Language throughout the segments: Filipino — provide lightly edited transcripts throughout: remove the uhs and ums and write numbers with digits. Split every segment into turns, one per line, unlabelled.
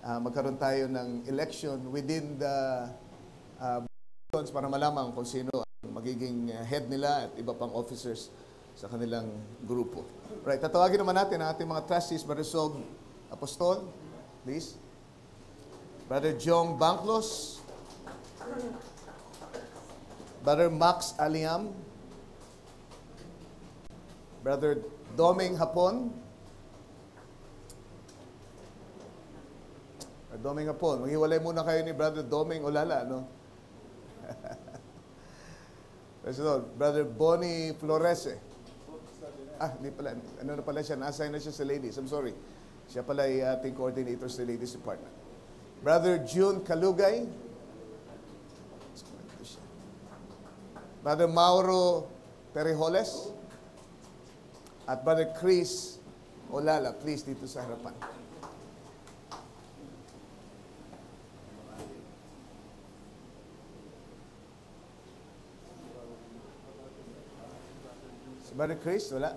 magkaroon tayo ng election within the para malaman kung sino ang magiging head nila at iba pang officers sa kanilang grupo. Right, tatawagin naman natin ang ating mga trustees. Brother Sog Apostol, please. Brother Jong Banclos. Brother Max Aliam. Brother Doming Hapon. Doming Hapon. Maghiwalay muna kayo ni Brother Doming Olala, no? Brother Bonnie Florese. Hindi pala. Ano na pala siya? Na-assign na siya sa ladies. I'm sorry. Siya pala ay ating coordinator sa ladies department. Brother June Kalugay. Brother Mauro Perijoles. At Brother Chris Olala. Please, dito sa harapan. Si Brother Chris, wala?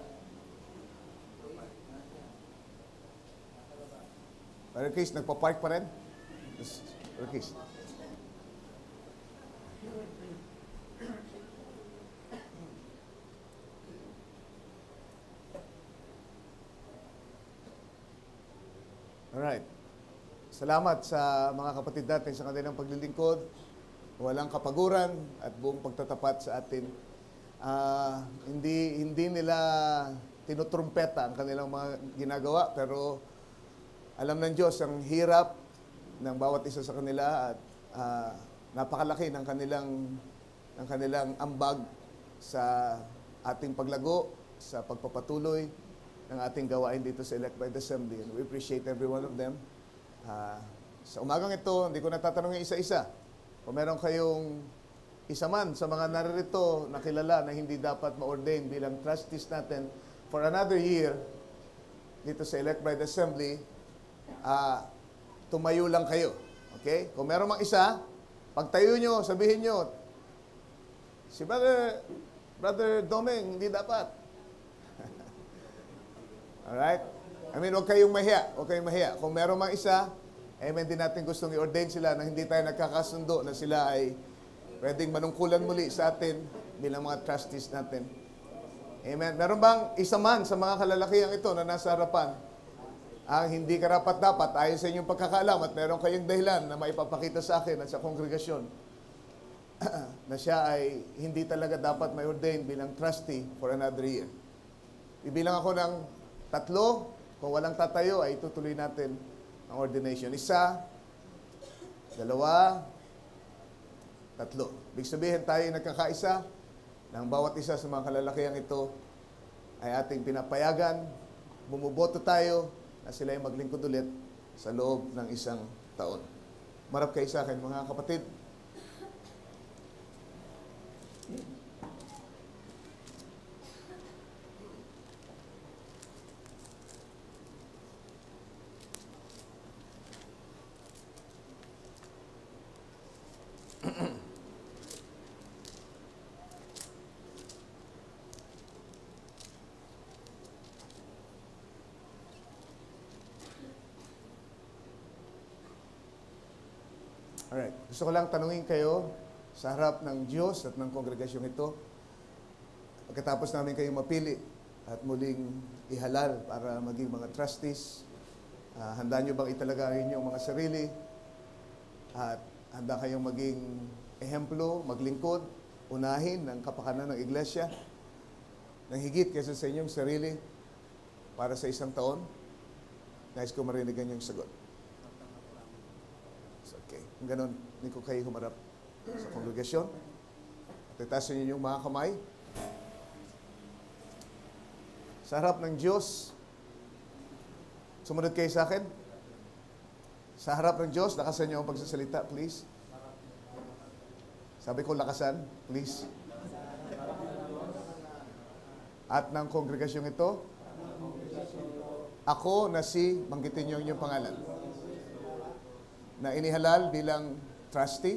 Brother Chris, nagpa-park pa rin? Brother Chris. Alright. Salamat sa mga kapatid natin sa kanilang paglilingkod, walang kapaguran at buong pagtatapat sa atin. Hindi nila tinutrumpeta ang kanilang mga ginagawa, pero alam ng Diyos ang hirap ng bawat isa sa kanila at napakalaki ng kanilang ambag sa ating paglago, sa pagpapatuloy ng ating gawain dito sa Elect by the Assembly. And we appreciate every one of them. Sa umagang ito, hindi ko natatanungin isa-isa. Kung meron kayong isa man sa mga naririto na kilala na hindi dapat ma-ordain bilang trustees natin for another year dito sa Elect by the Assembly, tumayo lang kayo. Okay? Kung meron mang isa, pagtayo nyo, sabihin nyo, si Brother Doming, hindi dapat. Alright? I mean, huwag kayong mahiya. Huwag kayong mahiya. Kung meron mang isa, hindi natin gustong i-ordain sila na hindi tayo nagkakasundo na sila ay pwedeng manungkulan muli sa atin bilang mga trustees natin. Amen. Meron bang isa man sa mga kalalakihan ito na nasa harapan ang hindi karapat-dapat ayon sa inyong pagkakaalam at meron kayong dahilan na maipapakita sa akin at sa kongregasyon na siya ay hindi talaga dapat may ordain bilang trustee for another year? Ibilang ako ng 3. Kung walang tatayo, ay tutuloy natin ang ordination. 1, 2, 3. Ibig sabihin tayo nagkakaisa ng bawat isa sa mga kalalakihang ito ay ating pinapayagan, bumuboto tayo na sila ay maglingkod ulit sa loob ng 1 taon. Marap kayo sa akin, mga kapatid. Alright. Gusto ko lang tanungin kayo sa harap ng Diyos at ng kongregasyong ito. Pagkatapos namin kayo mapili at muling ihalal para maging mga trustees, handa nyo bang italaga ang inyong mga sarili at handa kayong maging ehemplo, maglingkod, unahin ng kapakanan ng iglesia ng higit kaysa sa inyong sarili para sa 1 taon? Nais ko marinig ang inyong sagot. Okay. Kung ganun, hindi ko kayo humarap sa kongregasyon. At itasin niyo yung mga kamay. Sa harap ng Diyos, sumunod kayo sa akin. Sa harap ng Diyos, lakasan niyo ang pagsasalita, please. Sabi ko, lakasan, please. At ng kongregasyong ito, ako na si, banggitin niyo ang inyong pangalan, na inihalal bilang trustee,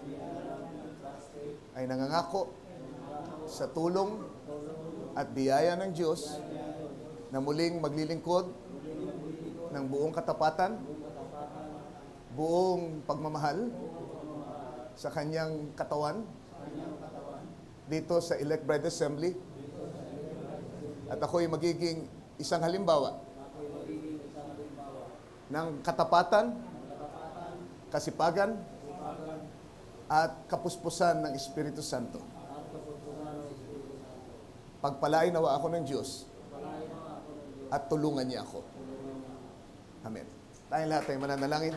ay nangangako sa tulong at biyaya ng Diyos na muling maglilingkod ng buong katapatan buong pagmamahal sa kanyang katawan dito sa Elect Bride Assembly. At ako'y magiging isang halimbawa ng katapatan, kasipagan, at kapuspusan ng Espiritu Santo. Pagpalain nawa ako ng Diyos at tulungan niya ako. Amen. Tayong lahat ay mananalangin.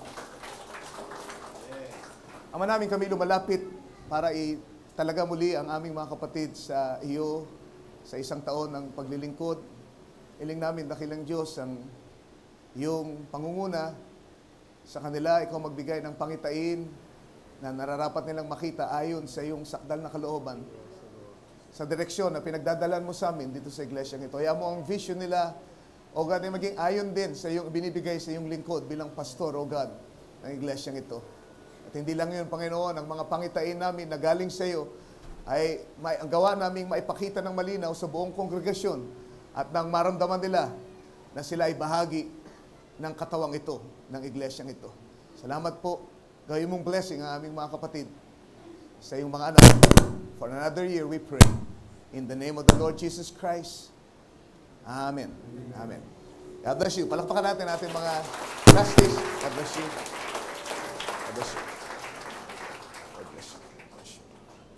Ama namin, kami lumalapit para talaga muli ang aming mga kapatid sa iyo sa isang taon ng paglilingkod. Iling namin, dakilang Diyos, ang iyong pangunguna sa kanila. Ikaw magbigay ng pangitain na nararapat nilang makita ayon sa iyong sakdal na kalooban sa direksyon na pinagdadalan mo sa amin dito sa iglesyang ito. Hayaan mo ang vision nila, O God, ay maging ayon din sa iyong binibigay sa iyong lingkod bilang pastor, O God, ng iglesyang ito. At hindi lang yun, Panginoon, ang mga pangitain namin na galing sa iyo ay ang gawa naming maipakita ng malinaw sa buong kongregasyon at nang maramdaman nila na sila ay bahagi ng katawang ito, ng iglesyang ito. Salamat po. Gawin mong blessing ang aming mga kapatid sa iyong mga anak. For another year we pray. In the name of the Lord Jesus Christ. Amen. Amen. God bless you. Palakpakan natin mga trustees. God bless you. God bless you. God bless you. God bless you.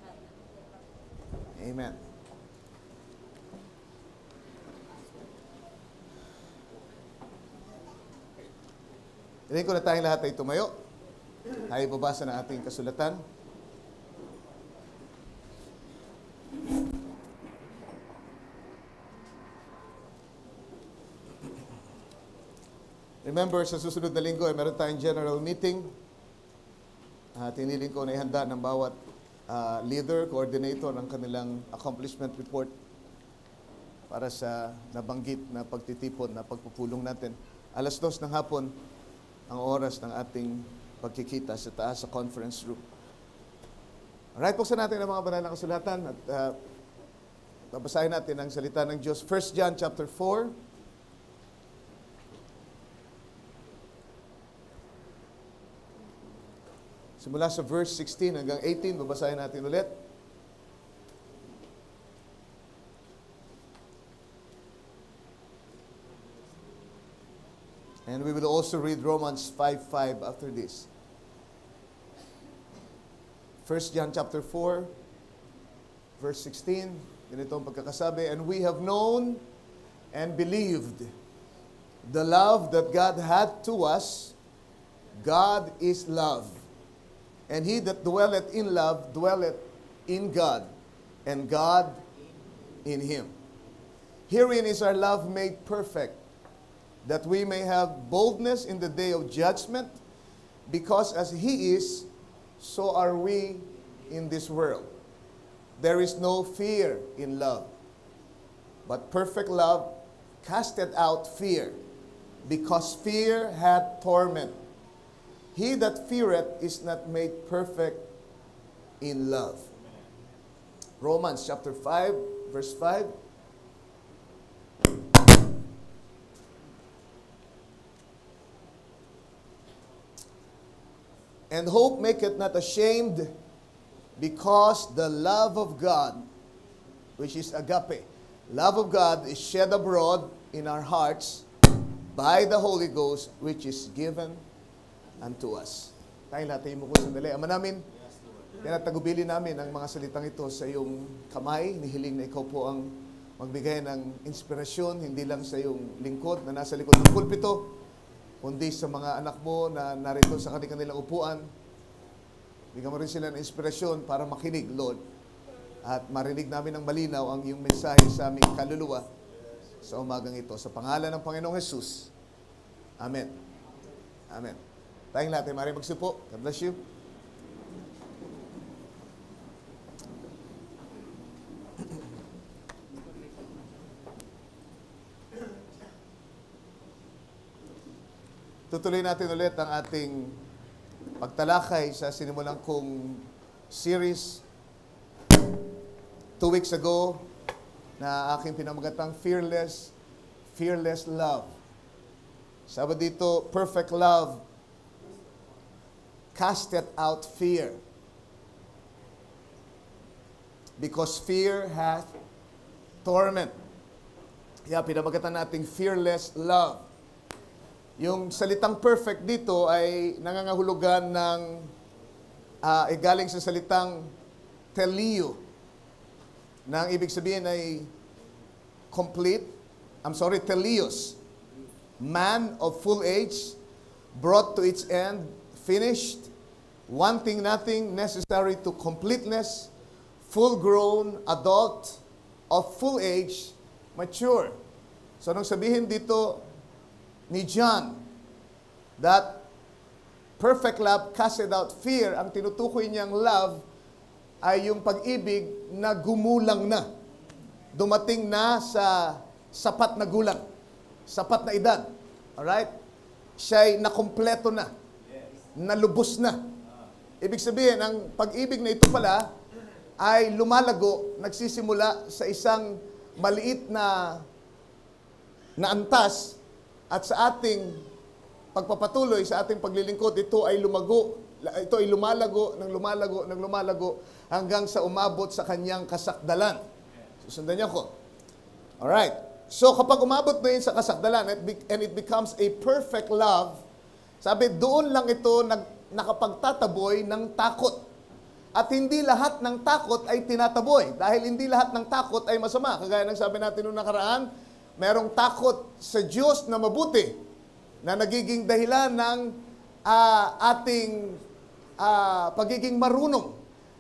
Amen. Hinihin ko na tayong lahat ay tumayo. Tayo babasa ng ating kasulatan. Remember, sa susunod na linggo ay meron tayong general meeting. Tiniling ko na ihanda ng bawat leader, coordinator ng kanilang accomplishment report para sa nabanggit na pagtitipon na pagpupulong natin. 2:00 ng hapon ang oras ng ating pagkikita sa taas sa conference room. Alright, buksan natin ang mga banal na kasulatan at babasahin natin ang salita ng Diyos. 1 John chapter 4. Simula sa verse 16 hanggang 18, babasahin natin ulit. And we will also read Romans 5:5 after this. 1 John chapter 4, verse 16, ganito ang pagkakasabi, and we have known and believed the love that God had to us. God is love. And he that dwelleth in love dwelleth in God, and God in him. Herein is our love made perfect, that we may have boldness in the day of judgment, because as he is, so are we in this world. There is no fear in love, but perfect love casteth out fear, because fear hath torment. He that feareth is not made perfect in love. Romans chapter 5, verse 5. And hope maketh not ashamed, because the love of God, which is agape, love of God is shed abroad in our hearts by the Holy Ghost, which is given unto us. Tayo lahat ay mukha sandali. Ama namin, tinatagubili namin ang mga salitang ito sa iyong kamay. Nihiling na ikaw po ang magbigay ng inspirasyon, hindi lang sa iyong lingkod na nasa likod ng pulpito, kundi sa mga anak mo na narito sa kanilang upuan. Bigyan mo rin sila ng inspirasyon para makinig, Lord. At marinig namin ng malinaw ang iyong mensahe sa aming kaluluwa sa umagang ito. Sa pangalan ng Panginoong Jesus. Amen. Amen. Tayong lahat ay maaaring magsipo. God bless you. Tutuloy natin ulit ang ating pagtalakay sa sinimulan kong series 2 weeks ago na aking pinamagatang Fearless Love. Sabi dito, perfect love casteth out fear. Because fear hath torment. Kaya pinamagatan nating fearless love. Yung salitang perfect dito ay nangangahulugan ng galing sa salitang telio. Na ang ibig sabihin ay complete. Telios. Man of full age, brought to its end, finished, wanting nothing, necessary to completeness, full-grown, adult, of full age, mature. So, anong sabihin dito ni John, that perfect love casteth out fear, ang tinutukoy niyang love ay yung pag-ibig na gumulang na. Dumating na sa sapat na gulang, sapat na edad. Alright? Siya'y nakumpleto na, nalubos na. Ibig sabihin, ang pag-ibig na ito pala ay lumalago, nagsisimula sa isang maliit na antas, at sa ating pagpapatuloy, sa ating paglilingkod, ito ay lumalago hanggang sa umabot sa kanyang kasakdalan. Susundan niyo ko. Alright. So kapag umabot na yun sa kasakdalan and it becomes a perfect love, sabi, doon lang ito nakapagtataboy ng takot. At hindi lahat ng takot ay tinataboy. Dahil hindi lahat ng takot ay masama. Kagaya ng sabi natin noong nakaraan, merong takot sa Diyos na mabuti na nagiging dahilan ng ating pagiging marunong.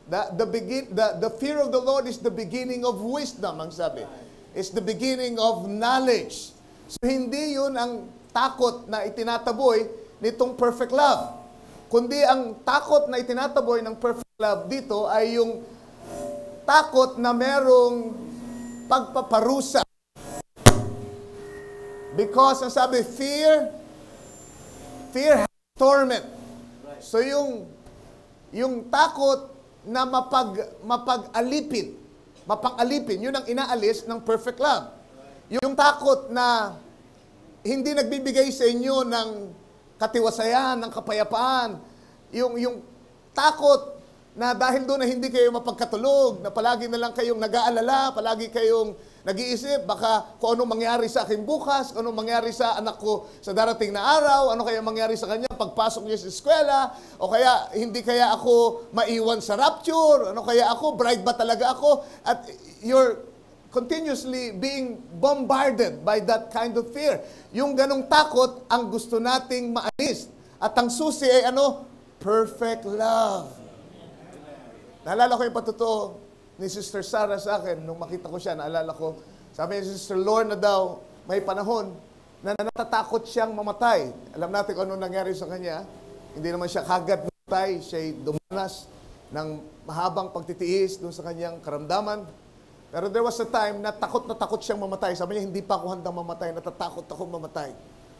The fear of the Lord is the beginning of wisdom, ang sabi. It's the beginning of knowledge. So hindi yun ang takot na itinataboy nitong perfect love. Kundi ang takot na itinataboy ng perfect love dito ay yung takot na merong pagpaparusa. Because, ang sabi, fear has torment. So, yung takot na mapag-alipin, yun ang inaalis ng perfect love. Yung takot na hindi nagbibigay sa inyo ng katiwasayan, ng kapayapaan. Yung takot na dahil doon na hindi kayo mapagkatulog, na palagi na lang kayong nag-aalala, palagi kayong nag-iisip, baka kung anong mangyari sa akin bukas, kung anong mangyari sa anak ko sa darating na araw, ano kaya mangyari sa kanya pagpasok niya sa eskwela, o kaya hindi kaya ako maiwan sa rapture, ano kaya ako, bride ba talaga ako? At you're continuously being bombarded by that kind of fear. Yung ganong takot ang gusto nating maalis. At ang susi ay perfect love. Naalala ko yung patotoo ni Sister Sarah sa akin, nung makita ko siya, naalala ko, sabi ni Sister Lorna daw, may panahon na natatakot siyang mamatay. Alam natin kung ano nangyari sa kanya. Hindi naman siya kagad namatay, siya'y dumanas ng mahabang pagtitiis doon sa kanyang karamdaman. Pero there was a time na takot siyang mamatay. Sabi niya, hindi pa ako handang mamatay, natatakot ako mamatay.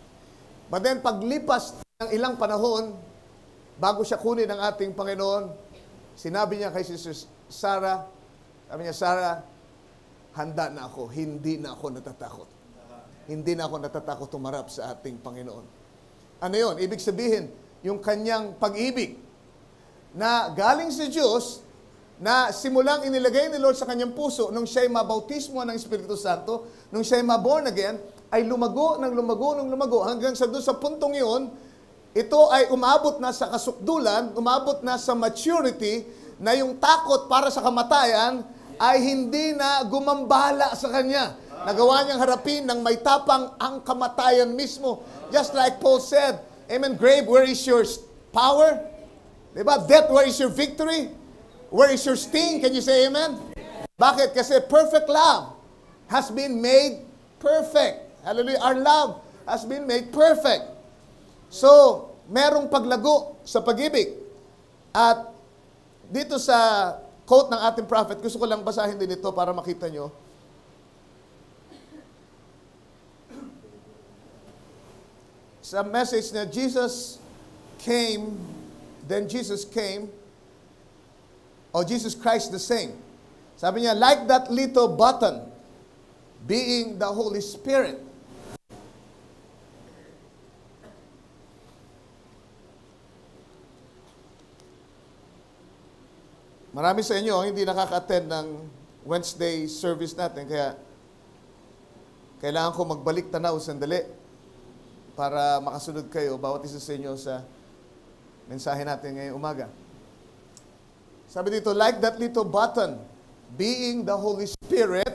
But then, paglipas ng ilang panahon, bago siya kunin ng ating Panginoon, sinabi niya kay Sister Sarah, sabi niya, Sarah, handa na ako, hindi na ako natatakot. Hindi na ako natatakot tumarap sa ating Panginoon. Ano yun? Ibig sabihin, yung kanyang pag-ibig na galing sa Diyos, na simulang inilagay ni Lord sa kanyang puso nung siya'y mabautismo ng Espiritu Santo, nung siya'y maborn again, ay lumago hanggang sa doon sa puntong iyon, ito ay umabot na sa kasukdulan, umabot na sa maturity, na yung takot para sa kamatayan ay hindi na gumambala sa kanya. Nagawa niyang harapin ng may tapang ang kamatayan mismo. Just like Paul said, Amen, grave, where is your power? Diba? Death, where is your victory? Where is your sting? Can you say amen? Bakit? Kasi perfect love has been made perfect. Hallelujah. Our love has been made perfect. So, merong paglago sa pag-ibig. At dito sa quote ng ating prophet, gusto ko lang basahin din ito para makita nyo. Sa message na Jesus came, Jesus Christ the same. Sabi niya, like that little button, being the Holy Spirit. Marami sa inyo ang hindi nakaka-attend ng Wednesday service natin, kaya kailangan ko magbalik tanaw sandali para makasunod kayo, bawat isa sa inyo sa mensahe natin ngayong umaga. Sabi dito, like that little button, being the Holy Spirit,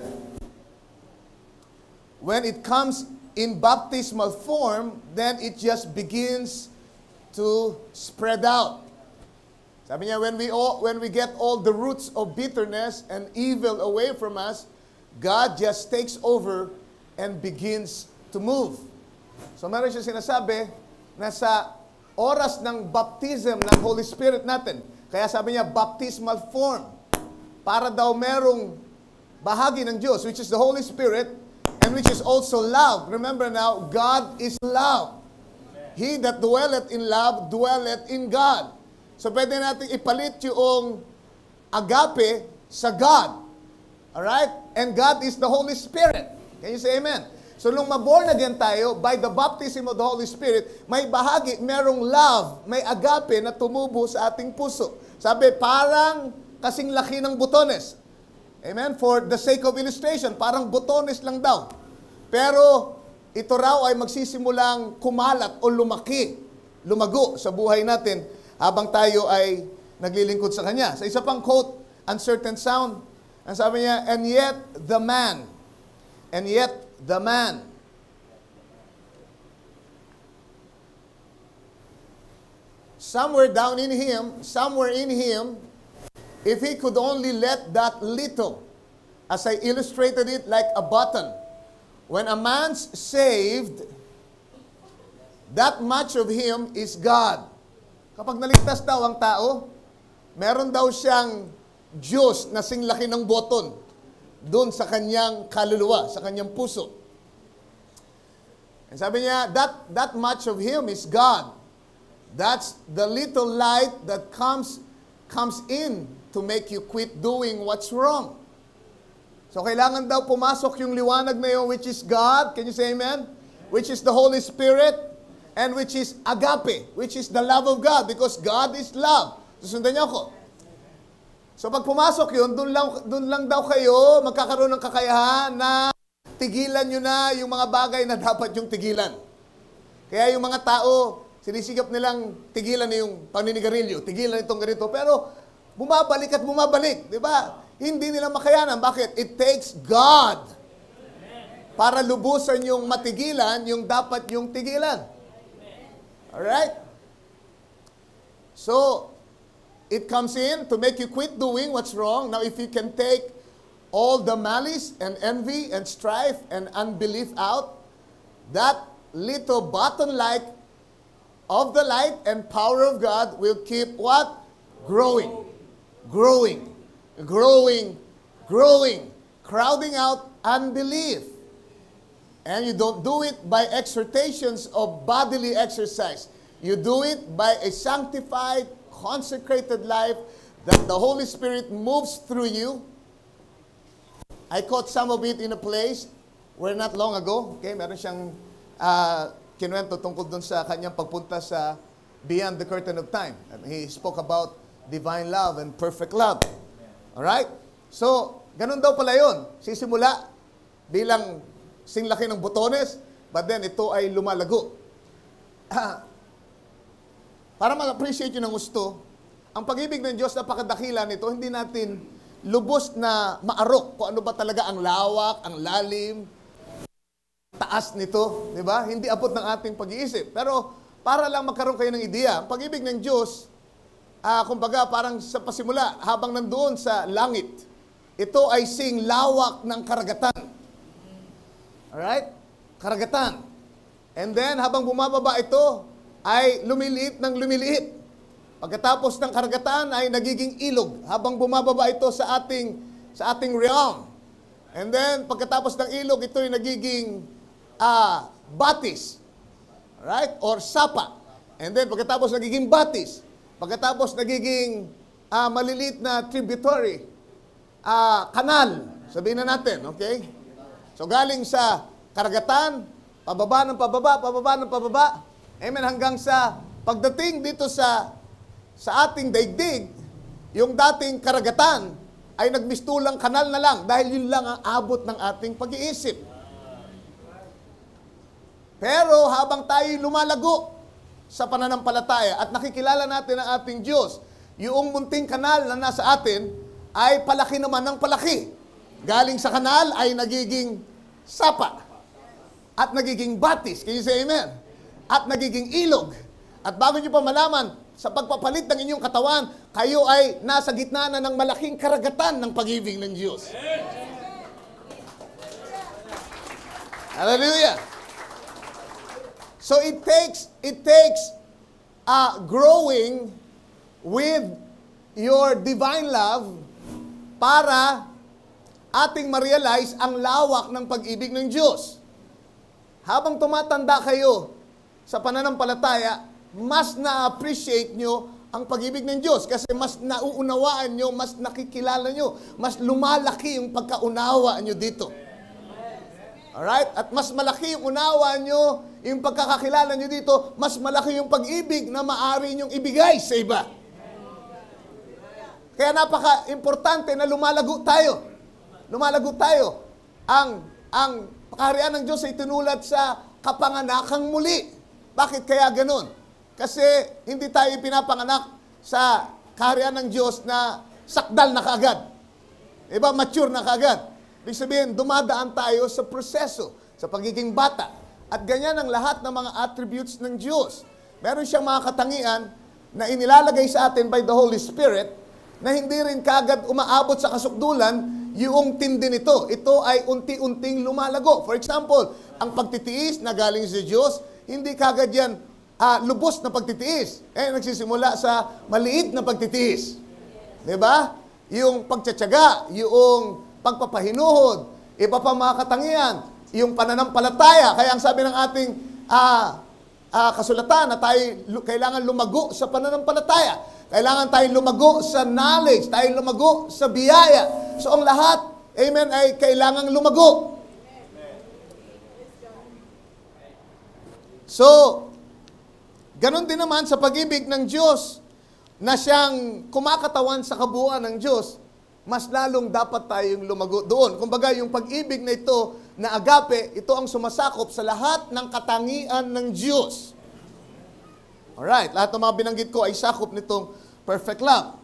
when it comes in baptismal form, then it just begins to spread out. Sabi niya, when we get all the roots of bitterness and evil away from us, God just takes over and begins to move. So meron siya sinasabi na sa oras ng baptism ng Holy Spirit natin, kaya sabi niya, baptismal form, para daw merong bahagi ng Diyos, which is the Holy Spirit, and which is also love. Remember now, God is love. He that dwelleth in love, dwelleth in God. So pwede natin ipalit yung agape sa God. Alright? And God is the Holy Spirit. Can you say amen? So nung maborn again tayo, by the baptism of the Holy Spirit, may bahagi, merong love, may agape na tumubo sa ating puso. Sabi, parang kasing laki ng butones. Amen? For the sake of illustration, parang butones lang daw. Pero ito raw ay magsisimulang kumalat o lumaki, lumago sa buhay natin habang tayo ay naglilingkod sa Kanya. Sa isa pang quote, Uncertain Sound, ang sabi niya, and yet the man, somewhere in him, if he could only let that little, as I illustrated it like a button, when a man's saved, that much of him is God. Kapag naligtas daw ang tao, meron daw siyang Diyos na singlaki ng boton doon sa kanyang kaluluwa, sa kanyang puso. And sabi niya, that much of him is God. That's the little light that comes in to make you quit doing what's wrong. So kailangan daw pumasok yung liwanag na yun, which is God. Can you say amen? Which is the Holy Spirit, and which is agape, which is the love of God, because God is love. Susundan niyo ako. So pag pumasok yun, doon lang daw kayo magkakaroon ng kakayahan na tigilan nyo na yung mga bagay na dapat yung tigilan. Kaya yung mga tao, sinisigap nilang tigilan na yung paninigarilyo, tigilan itong ganito, pero bumabalik at bumabalik, di ba? Hindi nila makayanan. Bakit? It takes God para lubusan yung matigilan, yung dapat yung tigilan. Alright? So, it comes in to make you quit doing what's wrong. Now, if you can take all the malice and envy and strife and unbelief out, that little button light of the light and power of God will keep what? Growing. Growing. Growing. Growing. Crowding out unbelief. And you don't do it by exhortations of bodily exercise. You do it by a sanctified, consecrated life that the Holy Spirit moves through you. I caught some of it in a place where not long ago, okay, meron siyang kinuwento tungkol dun sa kanyang pagpunta sa Beyond the Curtain of Time. And he spoke about divine love and perfect love. Alright? So, ganun daw pala yun. Sisimula bilang singlaki ng botones, but then ito ay lumalago. Para ma-appreciate nyo ng gusto, ang pag-ibig ng Diyos, napakadakila nito, hindi natin lubos na maarok kung ano ba talaga ang lawak, ang lalim, taas nito, di ba? Hindi abot ng ating pag-iisip. Pero para lang magkaroon kayo ng ideya, ang pag-ibig ng Diyos, kumbaga parang sa pasimula, habang nandoon sa langit, ito ay sing lawak ng karagatan. Alright? Karagatan. And then, habang bumababa ito, ay lumiliit ng lumiliit. Pagkatapos ng karagatan ay nagiging ilog habang bumababa ito sa ating realm. And then, pagkatapos ng ilog, ito ay nagiging batis. Alright? Or sapa. And then, pagkatapos nagiging batis. Pagkatapos nagiging maliliit na tributary. Kanal. Sabihin na natin, okay? So galing sa karagatan, pababa ng pababa, pababa ng pababa. Amen, hanggang sa pagdating dito sa ating daigdig, yung dating karagatan ay nagmistulang kanal na lang dahil yun lang ang abot ng ating pag-iisip. Pero habang tayo lumalago sa pananampalataya at nakikilala natin ang ating Diyos, yung munting kanal na nasa atin ay palaki naman ng palaki. Galing sa kanal ay nagiging sapa at nagiging batis. Can you say amen? At nagiging ilog. At bago nyo pa malaman, sa pagpapalit ng inyong katawan, kayo ay nasa gitna na ng malaking karagatan ng pag-ibig ng Diyos. Hallelujah! So it takes growing with your divine love para ating ma-realize ang lawak ng pag-ibig ng Diyos. Habang tumatanda kayo sa pananampalataya, mas na-appreciate nyo ang pag-ibig ng Diyos kasi mas nauunawaan nyo, mas nakikilala nyo, mas lumalaki yung pagkaunawa nyo dito. Alright? At mas malaki yung unawa nyo, yung pagkakakilala nyo dito, mas malaki yung pag-ibig na maaari nyong ibigay sa iba. Kaya napaka-importante na lumalago tayo. Lumalago tayo. Ang kaharian ng Diyos ay tinulad sa kapanganakang muli. Bakit kaya ganun? Kasi hindi tayo pinapanganak sa kaharian ng Diyos na sakdal na kaagad. Diba? Mature na kaagad. Ibig sabihin, dumadaan tayo sa proseso, sa pagiging bata. At ganyan ang lahat ng mga attributes ng Diyos. Meron siyang mga katangian na inilalagay sa atin by the Holy Spirit na hindi rin kaagad umaabot sa kasukdulan yung tindi nito. Ito ay unti-unting lumalago. For example, ang pagtitiis na galing sa Diyos, hindi kaagad yan lubos na pagtitiis. Nagsisimula sa maliit na pagtitiis. Diba? Yung pagtsatsaga, yung pagpapahinuhod, iba pa mga katangian, yung pananampalataya. Kaya ang sabi ng ating kasulatan na tayo kailangan lumago sa pananampalataya. Kailangan tayo lumago sa knowledge, tayo lumago sa biyaya. So ang lahat, amen, ay kailangang lumago. So, ganon din naman sa pag-ibig ng Diyos na siyang kumakatawan sa kabuuan ng Diyos, mas lalong dapat tayong lumago doon. Kumbaga, yung pag-ibig na ito, na agape, ito ang sumasakop sa lahat ng katangian ng Diyos. Alright, lahat ng mga binanggit ko ay sakop nitong perfect love.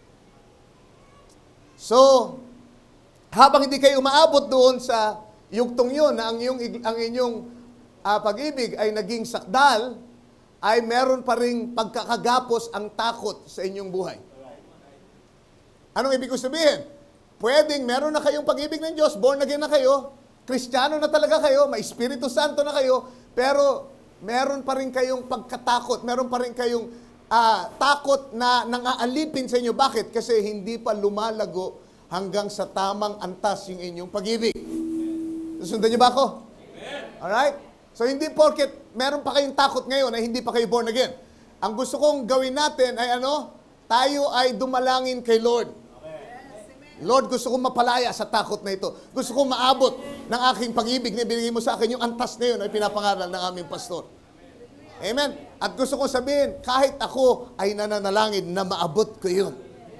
So, habang hindi kayo umaabot doon sa yugtong yun, na ang inyong pag-ibig ay naging sakdal, ay meron pa ring pagkakagapos ang takot sa inyong buhay. Anong ibig ko sabihin? Pwedeng meron na kayong pag-ibig ng Diyos, born again na kayo, Kristiyano na talaga kayo, may Espiritu Santo na kayo, pero meron pa rin kayong pagkatakot, meron pa rin kayong takot na nangaalipin sa inyo. Bakit? Kasi hindi pa lumalago hanggang sa tamang antas yung inyong pag-ibig. Susundan niyo ba ako? Amen. Alright? So hindi porket meron pa kayong takot ngayon ay hindi pa kayo born again. Ang gusto kong gawin natin ay tayo ay dumalangin kay Lord. Lord, gusto kong mapalaya sa takot na ito. Gusto kong maabot ng aking pag-ibig na binigay mo sa akin. Yung antas na yun ay pinapangaral ng aming pastor. Amen? At gusto kong sabihin, kahit ako ay nananalangin na maabot ko yun.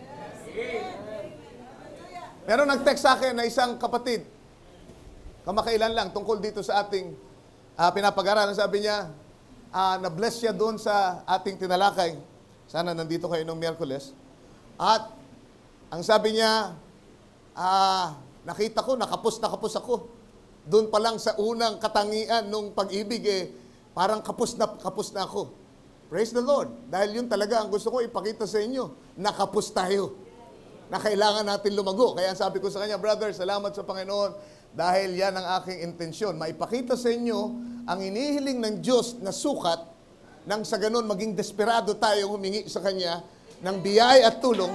Pero nag-text sa akin na isang kapatid, kamakailan lang, tungkol dito sa ating pinapag-aralan. Sabi niya, na-bless siya doon sa ating tinalakay. Sana nandito kayo nung Miyerkules. At ang sabi niya, nakita ko, nakapos ako. Doon pa lang sa unang katangian nung pag-ibig, parang kapos na ako. Praise the Lord. Dahil yun talaga ang gusto ko ipakita sa inyo. Nakapos tayo. Na kailangan natin lumago. Kaya sabi ko sa kanya, brother, salamat sa Panginoon. Dahil yan ang aking intensyon. Maipakita sa inyo ang inihiling ng Diyos na sukat nang sa ganun maging desperado tayo humingi sa Kanya ng biyaya at tulong.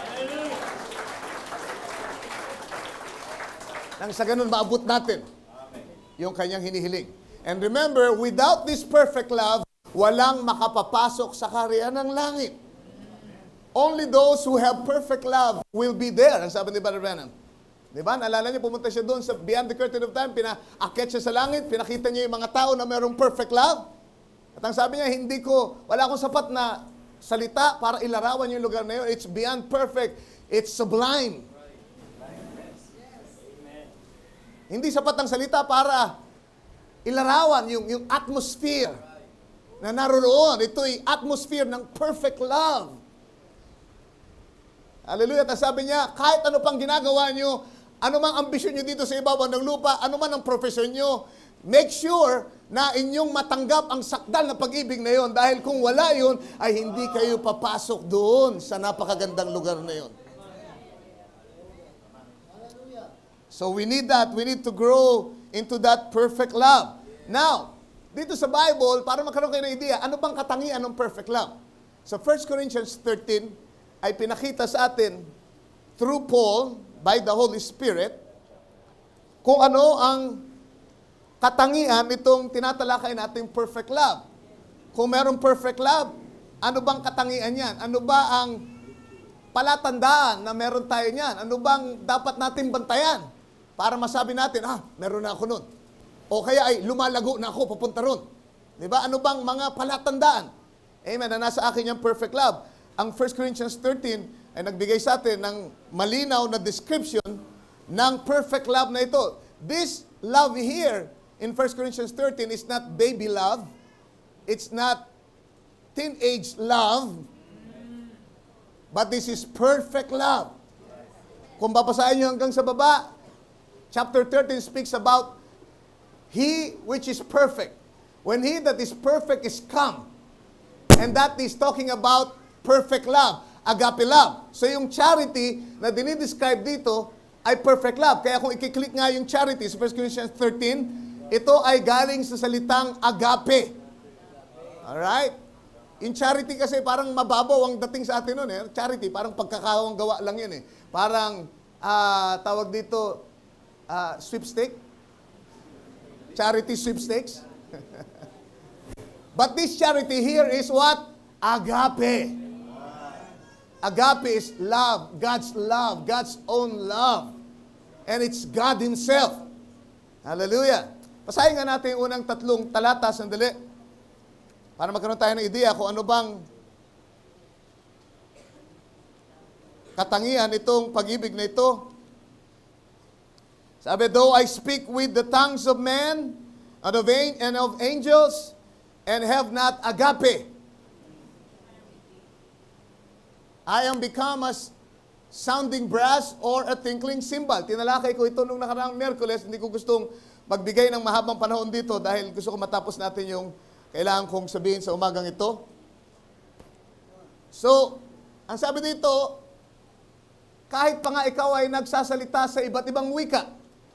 Nang sa ganun maabot natin yung Kanyang hinihiling. And remember, without this perfect love, walang makapapasok sa kaharian ng langit. Only those who have perfect love will be there. Ang sabi ni Brother Branham. Diba? Naalala niyo, pumunta siya doon sa Beyond the Curtain of Time, pinaakyat siya sa langit, pinakita niya yung mga tao na mayroong perfect love. At ang sabi niya, wala akong sapat na salita para ilarawan yung lugar na yun. It's beyond perfect. It's sublime. Hindi sapat ang salita para ilarawan yung atmosphere na naroon. Ito'y atmosphere ng perfect love. Hallelujah. At sabi niya, kahit ano pang ginagawa nyo, ano mang ambisyon nyo dito sa ibabaw ng lupa, ano man ang profesyon nyo, make sure na inyong matanggap ang sakdal na pag-ibig na yon. Dahil kung wala yun, ay hindi kayo papasok doon sa napakagandang lugar na yon. So we need that. We need to grow into that perfect love. Now, dito sa Bible, para magkaroon kayo ng idea, ano bang katangian ng perfect love? Sa 1 Corinthians 13, ay pinakita sa atin through Paul, by the Holy Spirit, kung ano ang katangian itong tinatalakay nating perfect love. Kung merong perfect love, ano bang katangian yan? Ano ba ang palatandaan na meron tayo niyan? Ano bang dapat natin bantayan para masabi natin, meron na ako nun. O kaya ay lumalago na ako, papunta ron. Diba? Ano bang mga palatandaan? Amen, na nasa akin yung perfect love. Ang 1 Corinthians 13 ay nagbigay sa atin ng malinaw na description ng perfect love na ito. This love here in 1 Corinthians 13 is not baby love. It's not teenage love. But this is perfect love. Kung babasahin nyo hanggang sa baba, chapter 13 speaks about He which is perfect. When He that is perfect is come. And that is talking about perfect love, agape love. So yung charity na dinidescribe dito ay perfect love. Kaya kung i-click nga yung charity sa 1 Corinthians 13, ito ay galing sa salitang agape. Alright? Yung charity kasi parang mababaw ang dating sa atin nun. Charity, parang pagkakawang gawa lang yun. Parang, tawag dito, sweepstake. Charity sweepstakes. But this charity here is what? Agape. Agape is love, God's own love. And it's God Himself. Hallelujah. Basahin nga natin yung unang 3 talata, sandali. Para magkaroon tayo ng ideya kung ano bang katangian itong pag-ibig na ito. Sabi, though I speak with the tongues of men and of angels and have not agape, I am become as sounding brass or a tinkling cymbal. Tinalakay ko ito nung nakaraang Miyerkules. Hindi ko gustong magbigay ng mahabang panahon dito dahil gusto ko matapos natin yung kailangan kong sabihin sa umagang ito. So, ang sabi dito, kahit pa nga ikaw ay nagsasalita sa iba't ibang wika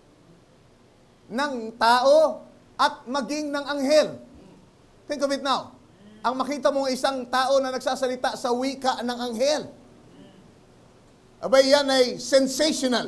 ng tao at maging ng anghel. Think of it now. Ang makita mo isang tao na nagsasalita sa wika ng anghel. Abay, yan ay sensational.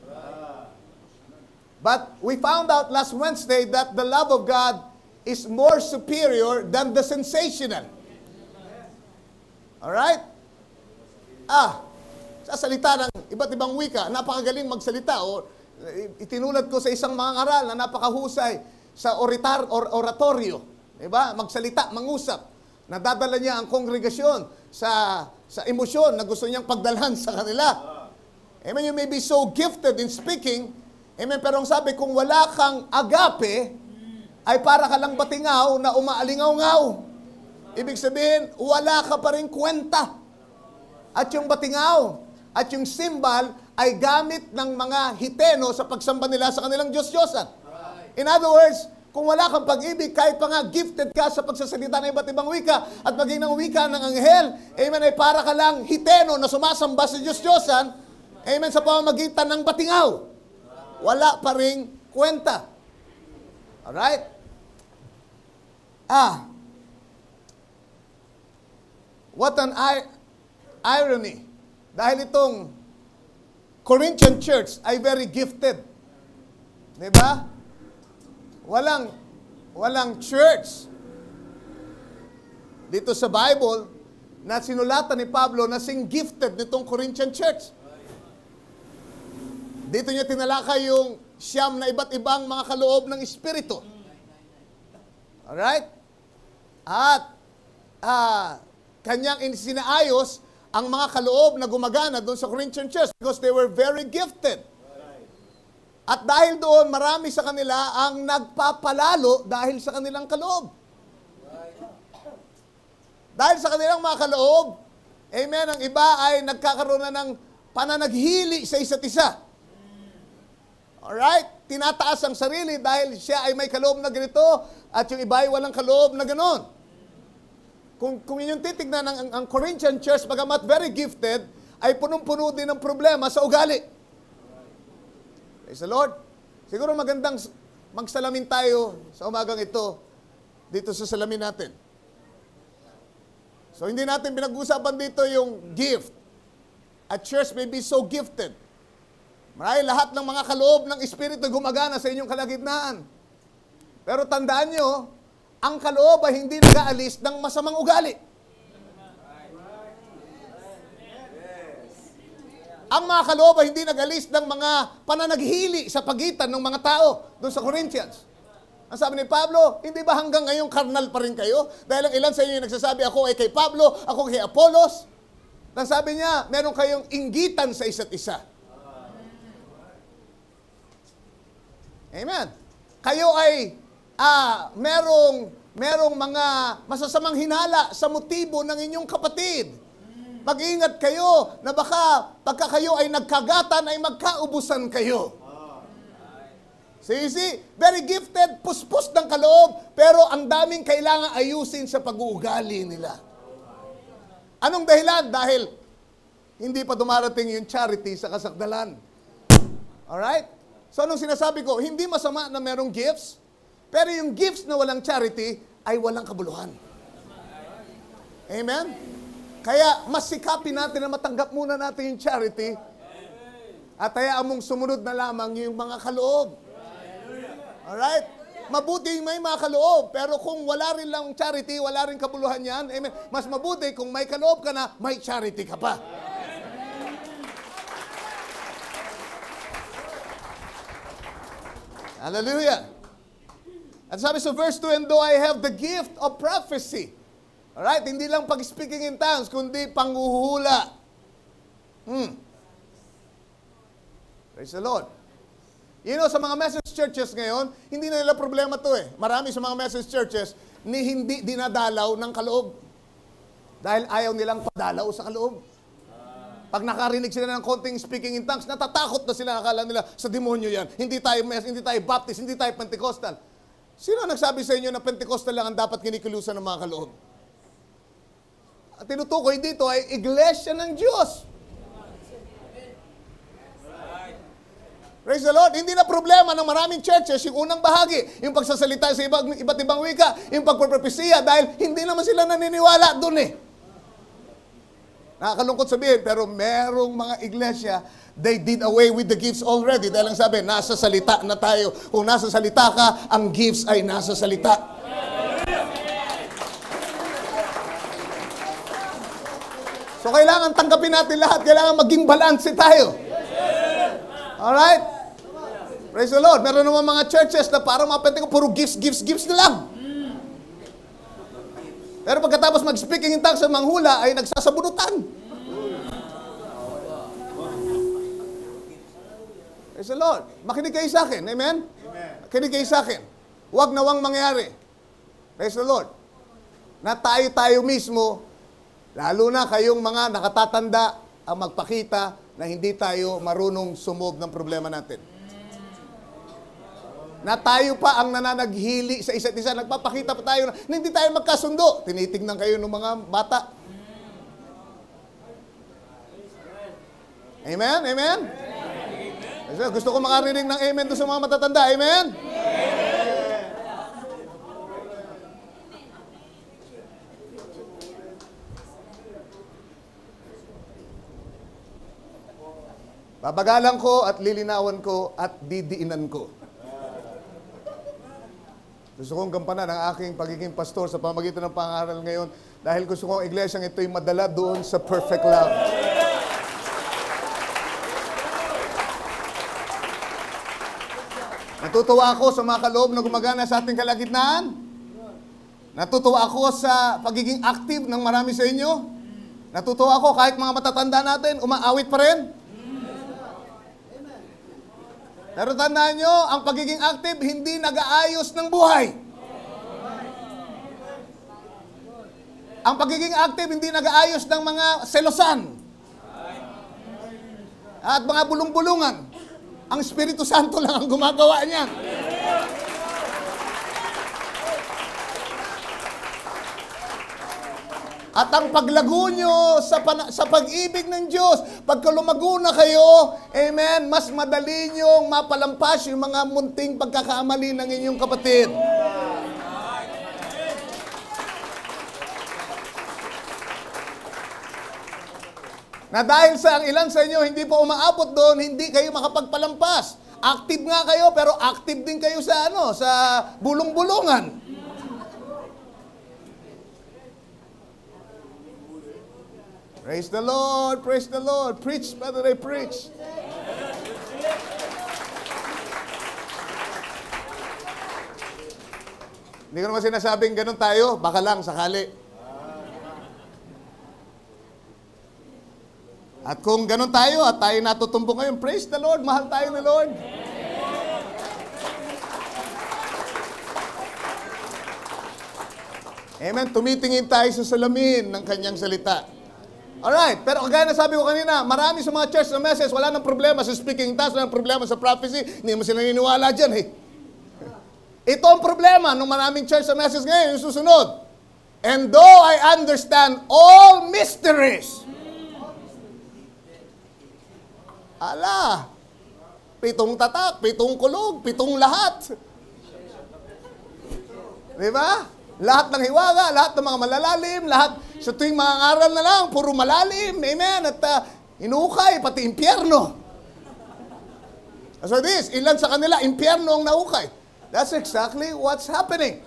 But we found out last Wednesday that the love of God is more superior than the sensational. Alright? Sasalita ng iba't ibang wika, napakagaling magsalita. O itinulad ko sa isang mga ngaral na napakahusay sa oratorio. Diba? Magsalita, mangusap. Nadadala niya ang kongregasyon sa emosyon na gusto niyang pagdalhan sa kanila. Amen, you may be so gifted in speaking. Amen, pero ang sabi, kung wala kang agape, ay para ka lang batingaw na umaalingaw-ngaw. Ibig sabihin, wala ka pa rin kwenta. At yung batingaw, at yung symbol, ay gamit ng mga Hiteno sa pagsamba nila sa kanilang Diyos-Diyosan. In other words, kung wala kang pag-ibig, kahit pa nga gifted ka sa pagsasalita ng iba't ibang wika at maging ng wika ng anghel, amen, ay para ka lang Hiteno na sumasamba sa Diyos-Diyosan, amen, sa pamamagitan ng batingaw. Wala pa ring kwenta. Alright? What an irony. Dahil itong Corinthian church ay very gifted. Diba? Walang church dito sa Bible na sinulatan ni Pablo na sing gifted nitong Corinthian church. Dito niya tinalakay yung siyam na iba't ibang mga kaloob ng Espiritu. Alright? At kanyang sinaayos ang mga kaloob na gumagana doon sa Corinthian church because they were very gifted. At dahil doon, marami sa kanila ang nagpapalalo dahil sa kanilang kaloob. Dahil sa kanilang mga kaloob, amen, ang iba ay nagkakaroon na ng pananaghili sa isa't isa. Alright? Tinataas ang sarili dahil siya ay may kaloob na ganito at yung iba ay walang kaloob na ganon. Kung inyong titignan ang Corinthian church, bagamat very gifted, ay punong-puno din ng problema sa ugali. Praise the Lord. Siguro magandang magsalamin tayo sa umagang ito dito sa salamin natin. So hindi natin pinag-usapan dito yung gift. A church may be so gifted. Marahil lahat ng mga kaloob ng Espiritu gumagana sa inyong kalagitnaan. Pero tandaan nyo, ang kaloob ay hindi nag-aalis ng masamang ugali. Ang mga kaloob ay hindi nag-alis ng mga pananaghili sa pagitan ng mga tao doon sa Corinthians. Ang sabi ni Pablo, hindi ba hanggang ngayon karnal pa rin kayo? Dahil ang ilan sa inyo yung nagsasabi, ako ay kay Pablo, ako kay Apollos. Ang sabi niya, meron kayong inggitan sa isa't isa. Amen. Kayo ay merong mga masasamang hinala sa motibo ng inyong kapatid. Mag-ingat kayo na baka pagka kayo ay nagkagatan ay magkaubusan kayo. See, very gifted, puspos ng kaloob, pero ang daming kailangan ayusin sa pag-uugali nila. Anong dahilan? Dahil hindi pa dumarating yung charity sa kasakdalan. Alright? So anong sinasabi ko? Hindi masama na merong gifts, pero yung gifts na walang charity ay walang kabuluhan. Amen? Kaya mas sikapin natin na matanggap muna natin yung charity at hayaan mong sumunod na lamang yung mga kaloob. Alright? Mabuti may mga kaloob, pero kung wala rin lang charity, wala rin kabuluhan yan, amen, mas mabuti kung may kaloob ka na, may charity ka pa. Hallelujah. At sabi sa verse 2, and though I have the gift of prophecy. Alright, hindi lang pag-speaking in tongues, kundi panghuhula. Praise the Lord. You know, sa mga message churches ngayon, hindi na nila problema to eh. Marami sa mga message churches ni hindi dinadalaw ng kaloob. Dahil ayaw nilang padalaw sa kaloob. Pag nakarinig sila ng konting speaking in tongues, natatakot na sila, akala nila sa demonyo yan. Hindi tayo Baptist, hindi tayo Pentecostal. Sino nagsabi sa inyo na Pentecostal lang ang dapat kinikilusan ng mga kaloob? At tinutukoy dito ay iglesia ng Diyos. Praise the Lord. Hindi na problema ng maraming churches yung unang bahagi, yung pagsasalita sa iba't ibang wika, yung pagpropesiya, dahil hindi naman sila naniniwala dun eh. Nakakalungkot sabihin, pero merong mga iglesia, they did away with the gifts already. Dahil ang sabi, nasa salita na tayo. Kung nasa salita ka, ang gifts ay nasa salita. So kailangan tanggapin natin lahat. Kailangan maging balanse tayo. Alright? Praise the Lord. Meron naman mga churches na parang mga puro gifts na lang. Pero pagkatapos mag-speaking in tongues sa manghula ay nagsasabunutan. Praise the Lord. Makinig kayo sa akin. Amen? Makinig kayo sa akin. Huwag nawang mangyari. Praise the Lord. Na tayo mismo, lalo na kayong mga nakatatanda, ang magpakita na hindi tayo marunong sumob ng problema natin. Na tayo pa ang nananaghili sa isa't isa. Nagpapakita pa tayo na hindi tayo magkasundo. Tinitignan kayo ng mga bata. Amen? Amen? Amen. Gusto ko makarinig ng amen doon sa mga matatanda. Amen? Babagalan ko at lilinawan ko at didiinan ko. Gusto kong gampanan ang aking pagiging pastor sa pamagitan ng pangaral ngayon dahil gusto kong iglesyang ito'y madala doon sa perfect love. Natutuwa ako sa mga kaloob na gumagana sa ating kalagitnaan. Natutuwa ako sa pagiging active ng marami sa inyo. Natutuwa ako kahit mga matatanda natin, umaawit pa rin. Pero tandaan nyo, ang pagiging active, hindi nag-aayos ng buhay. Ang pagiging active, hindi nag-aayos ng mga selosan. At mga bulong-bulungan. Ang Espiritu Santo lang ang gumagawa niyan. At ang paglago nyo sa pag-ibig ng Diyos, pagka lumago na kayo, amen, mas madali nyong mapalampas yung mga munting pagkakamali ng inyong kapatid. Na dahil sa ang ilan sa inyo hindi pa umaabot doon, hindi kayo makapagpalampas. Active nga kayo, pero active din kayo sa sa bulong-bulungan. Praise the Lord, praise the Lord. Preach, Brother Ray, preach. Hindi ko naman sinasabing ganun tayo, baka lang sakali. At kung ganun tayo at tayo natutumbong ngayon, praise the Lord, mahal tayo ni Lord. Amen, tumitingin tayo sa salamin ng kanyang salita. Alright, pero kagaya na sabi ko kanina, marami sa mga church na message, wala nang problema sa speaking in tongues, wala nang problema sa prophecy, hindi mo sila naniniwala dyan eh. Ito ang problema ng maraming church na message ngayon, yung susunod. And though I understand all mysteries, ala, 7 tatak, 7 kulog, 7 lahat. Di ba? Lahat ng hiwaga, lahat ng mga malalalim, lahat sa tuwing mga aral na lang, puro malalim, amen, at inukay, pati impyerno. So this, ilan sa kanila, impyerno ang naukay. That's exactly what's happening.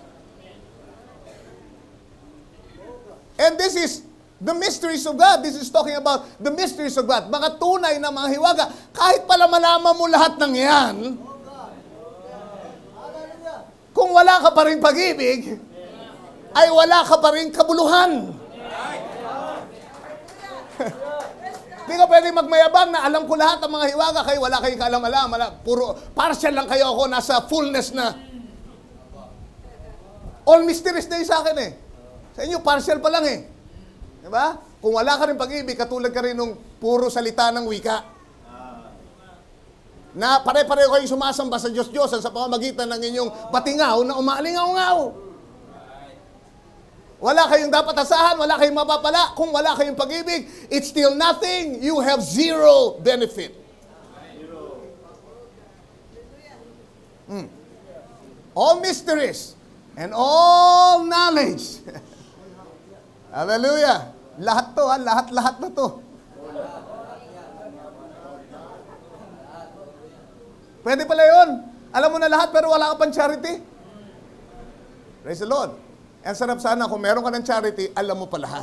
And this is the mysteries of God. This is talking about the mysteries of God. Mga tunay na mga hiwaga, kahit pala malaman mo lahat ng yan, kung wala ka pa rin pag-ibig, ay wala ka pa rin kabuluhan. Hindi ka pwede magmayabang na alam ko lahat ng mga hiwaga, kayo wala kayong kaalam-alam. Puro partial lang kayo, ako nasa fullness na. All mysteries na yun sa akin eh. Sa inyo, partial pa lang eh. Diba? Kung wala ka rin pag-ibig, katulad ka rin nung puro salita ng wika. Na pare-pareho kayong sumasamba sa Diyos-Diyosan sa pamamagitan ng inyong batingaw na umaalingaw-ngaw. Wala kayong dapat asahan, wala kayong mapapala. Kung wala kayong pag-ibig, it's still nothing. You have zero benefit. All mysteries and all knowledge. Hallelujah. Lahat to, lahat-lahat na to. Pwede pala yun. Alam mo na lahat pero wala ka pang charity. Praise the Lord. Ang sarap sana kung meron ka ng charity, alam mo pa lahat.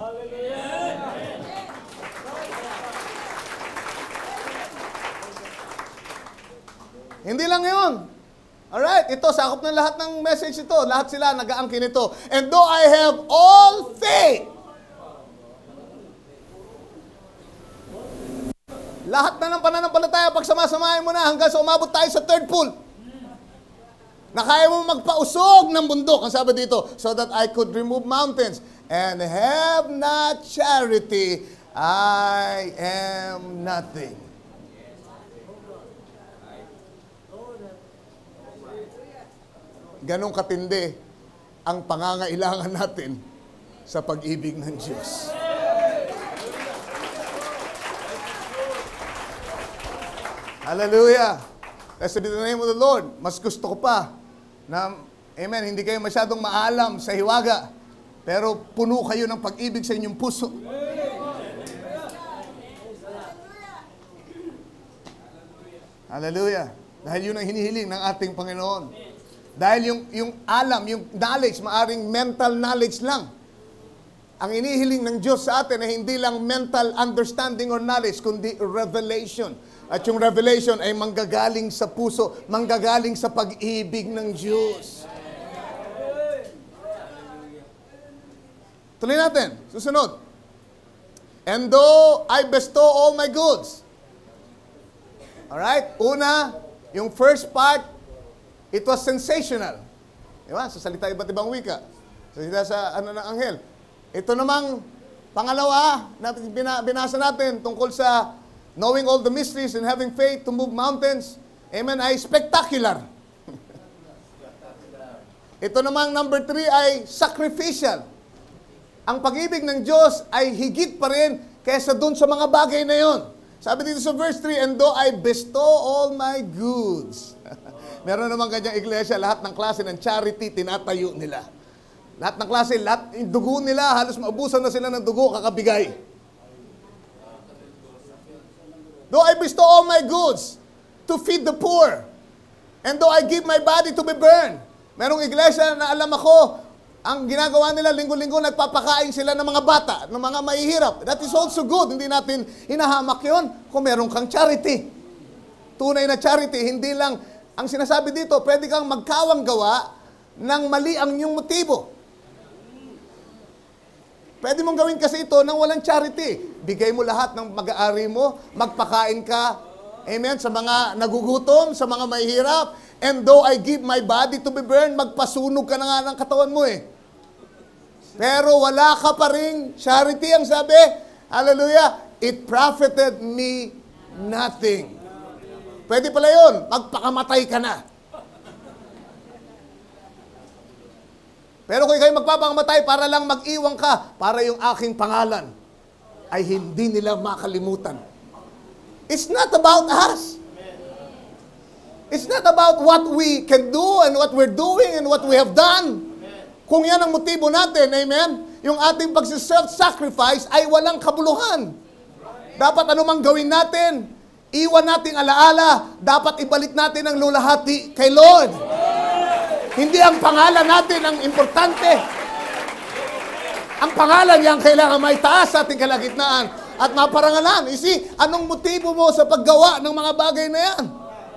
Hindi lang yun. Alright, ito, sakop ng lahat ng message ito. Lahat sila nag-aangkin ito. And though I have all faith, lahat na ng pananampalataya, pag samasamahin mo na hanggang sa umabot tayo sa third pool, na kaya mo magpausog ng bundok, ang sabi dito, so that I could remove mountains and have not charity, I am nothing. Ganong katindi ang pangangailangan natin sa pag-ibig ng Diyos. Hallelujah! Blessed be the name of the Lord. Mas gusto ko pa na, amen, hindi kayo masyadong maalam sa hiwaga, pero puno kayo ng pag-ibig sa inyong puso. Hallelujah. Dahil yun ang hinihiling ng ating Panginoon. Dahil yung alam, yung knowledge, maaring mental knowledge lang. Ang inihiling ng Diyos sa atin ay hindi lang mental understanding or knowledge, kundi revelation. At yung revelation ay manggagaling sa puso, manggagaling sa pag-ibig ng Diyos. Tuloy natin. Susunod. And though I bestow all my goods. Alright? Una, yung first part, it was sensational. Diba? Sa salita iba't ibang wika. Sa salita sa ng anghel. Ito namang pangalawa na binasa natin tungkol sa knowing all the mysteries and having faith to move mountains. Amen, ay spectacular. Ito namang number 3 ay sacrificial. Ang pag-ibig ng Diyos ay higit pa rin kaysa dun sa mga bagay na yon. Sabi dito sa verse 3, and though I bestow all my goods. Meron naman kanyang iglesia, lahat ng klase ng charity, tinatayo nila. Lahat ng klase, lahat, yung dugo nila, halos maubusan na sila ng dugo, kakabigay. Though I bestow all my goods to feed the poor, and though I give my body to be burned. Merong iglesia na alam ako, ang ginagawa nila, linggo-linggo, nagpapakain sila ng mga bata, ng mga mahihirap. That is also good. Hindi natin hinahamak yun kung meron kang charity. Tunay na charity, hindi lang, ang sinasabi dito, pwede kang magkawang gawa ng mali ang iyong motibo. Pwede mong gawin kasi ito nang walang charity. Bigay mo lahat ng mag-aari mo, magpakain ka, amen, sa mga nagugutom, sa mga mahihirap. And though I give my body to be burned, magpasunog ka na nga ng katawan mo eh. Pero wala ka pa rin charity, ang sabi, hallelujah, it profited me nothing. Pwede pala yun, magpakamatay ka na. Pero kung kayo magpapakamatay para lang mag-iwang ka, para yung aking pangalan ay hindi nila makalimutan. It's not about us. It's not about what we can do and what we're doing and what we have done. Kung yan ang motibo natin, amen, yung ating pag-self-sacrifice ay walang kabuluhan. Dapat anumang gawin natin, iwan nating alaala, dapat ibalik natin ang lulahati kay Lord. Hindi ang pangalan natin ang importante. Ang pangalan niya ang kailangan may taas sa ating kalagitnaan at maparangalan. You see, anong motibo mo sa paggawa ng mga bagay na yan?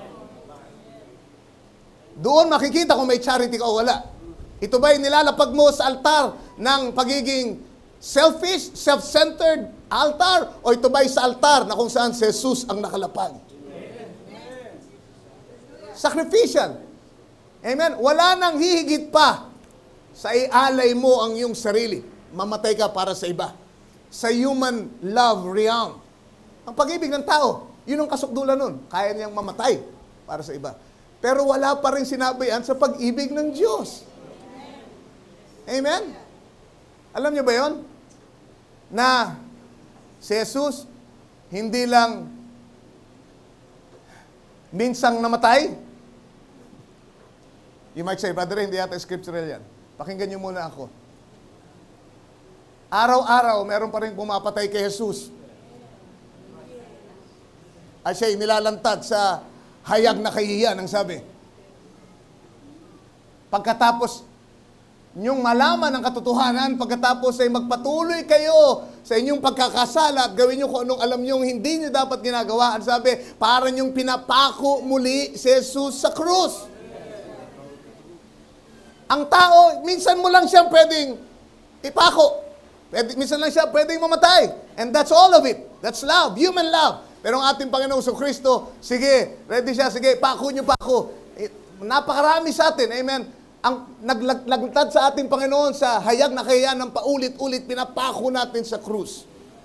Doon makikita kung may charity ka o wala. Ito ba'y nilalapag mo sa altar ng pagiging selfish, self-centered altar? O ito ba'y sa altar na kung saan si Jesus ang nakalapag? Sacrificial. Amen? Wala nang hihigit pa sa ialay mo ang iyong sarili. Mamatay ka para sa iba. Sa human love realm. Ang pag-ibig ng tao, yun ang kasukdulan nun. Kaya niyang mamatay para sa iba. Pero wala pa rin sinabi yan sa pag-ibig ng Diyos. Amen? Alam niyo ba yon? Na si Jesus, hindi lang minsang namatay. You might say, brother, hindi yata scriptural yan. Pakinggan niyo muna ako. Araw-araw, meron pa rin pumapatay kay Jesus. At siya'y nilalantad sa hayag na kahihiyan, ang sabi. Pagkatapos inyong malaman ang katotohanan, pagkatapos ay magpatuloy kayo sa inyong pagkakasala at gawin nyo kung anong alam nyo hindi nyo dapat ginagawa. Ang sabi, para nyong pinapako muli si Jesus sa krus. Ang tao, minsan mo lang siya pwedeng ipako. Minsan lang siya pwedeng mamatay. And that's all of it. That's love, human love. Pero ang ating Panginoong Kristo, sige, ready siya, sige, pako nyo pako. Napakarami sa atin, amen. Ang naglagtad sa ating Panginoon sa hayag na kahiyan ng paulit-ulit, pinapako natin sa krus.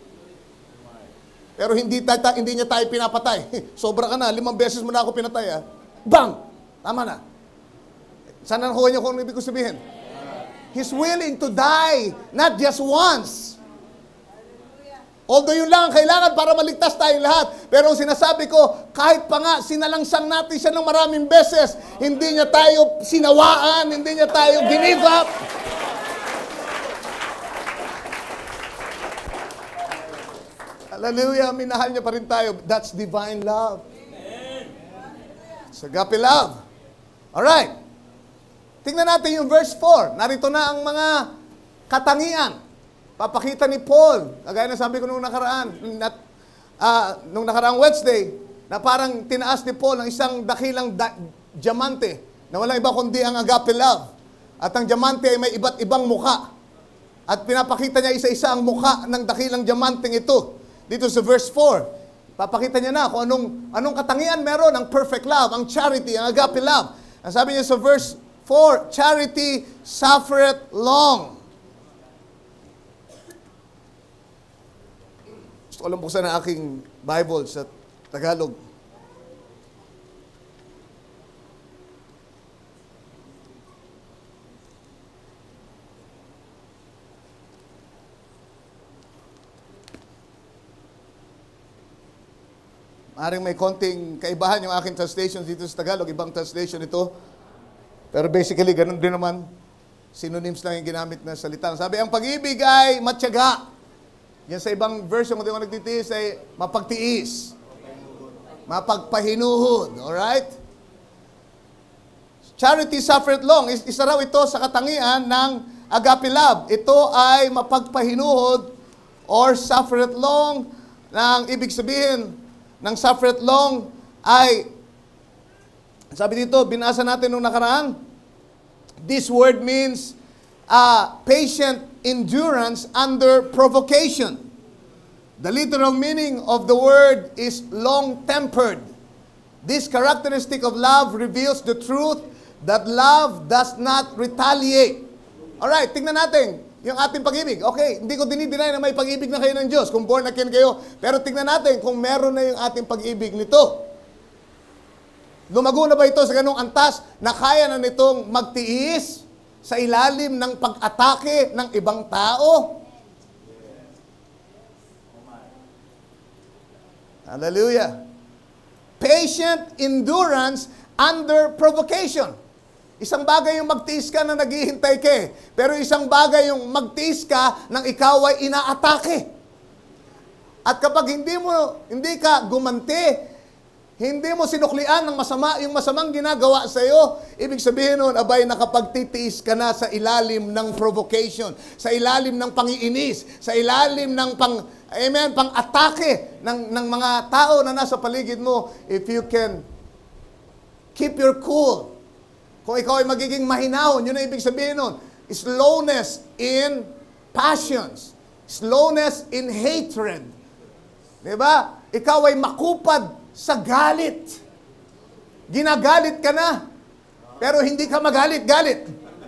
Pero hindi niya tayo pinapatay. Sobra ka na, 5 beses mo na ako pinatay. Bang! Tama na. Sana nakuha niyo kung ano ibig ko sabihin. He's willing to die, not just once. Although yun lang ang kailangan para maligtas tayong lahat. Pero ang sinasabi ko, kahit pa nga sinalangsang natin siya ng maraming beses, hindi niya tayo sinawaan, hindi niya tayo give up. Hallelujah, minahal niya pa rin tayo. That's divine love. It's agape love. Alright. Tingnan natin yung verse 4. Narito na ang mga katangian. Papakita ni Paul, kagaya na sabi ko nung nakaraang Wednesday, na parang tinaas ni Paul ang isang dakilang diamante, na walang iba kundi ang agape love. At ang diamante ay may iba't ibang mukha. At pinapakita niya isa-isa ang mukha ng dakilang diamanteng ito. Dito sa verse 4, papakita niya na kung anong katangian meron ang perfect love, ang charity, ang agape love. Ang sabi niya sa verse 4, charity suffereth long. Gusto ko lang buksan ang aking Bible sa Tagalog. Maaaring may konting kaibahan yung aking translation dito sa Tagalog, ibang translation ito. Pero basically, ganun din naman. Synonyms lang yung ginamit na salita. Sabi, ang pag-ibig ay matyaga. Yan sa ibang version, kung di mo nagtitiis, ay mapagtiis. Mapagpahinuhod. Alright? Charity suffereth long. Isa raw ito sa katangian ng agape love. Ito ay mapagpahinuhod or suffereth long. Na ang ibig sabihin ng suffereth long ay, sabi dito, binasa natin nung nakaraan, this word means patient endurance under provocation. The literal meaning of the word is long-tempered. This characteristic of love reveals the truth that love does not retaliate. Alright, tingnan natin yung ating pag-ibig. Okay, hindi ko dinideny na may pag-ibig na kayo ng Diyos kung born again kayo. Pero tingnan natin kung meron na yung ating pag-ibig nito. Lumago na ba ito sa ganung antas na kaya na nitong magtiis sa ilalim ng pag-atake ng ibang tao? Hallelujah. Patient endurance under provocation. Isang bagay yung magtiis ka na naghihintay ka eh. Pero isang bagay yung magtiis ka nang ikaw ay inaatake. At kapag hindi ka gumanti, hindi mo sinuklian ng masama, yung masamang ginagawa sa iyo, ibig sabihin nun, abay, nakapagtitiis ka na sa ilalim ng provocation, sa ilalim ng pangiinis, sa ilalim ng pang-atake ng mga tao na nasa paligid mo. If you can keep your cool, kung ikaw ay magiging mahinahon, yun ang ibig sabihin nun. Slowness in passions. Slowness in hatred. Diba? Ikaw ay makupad sa galit. Ginagalit ka na, pero hindi ka magalit-galit.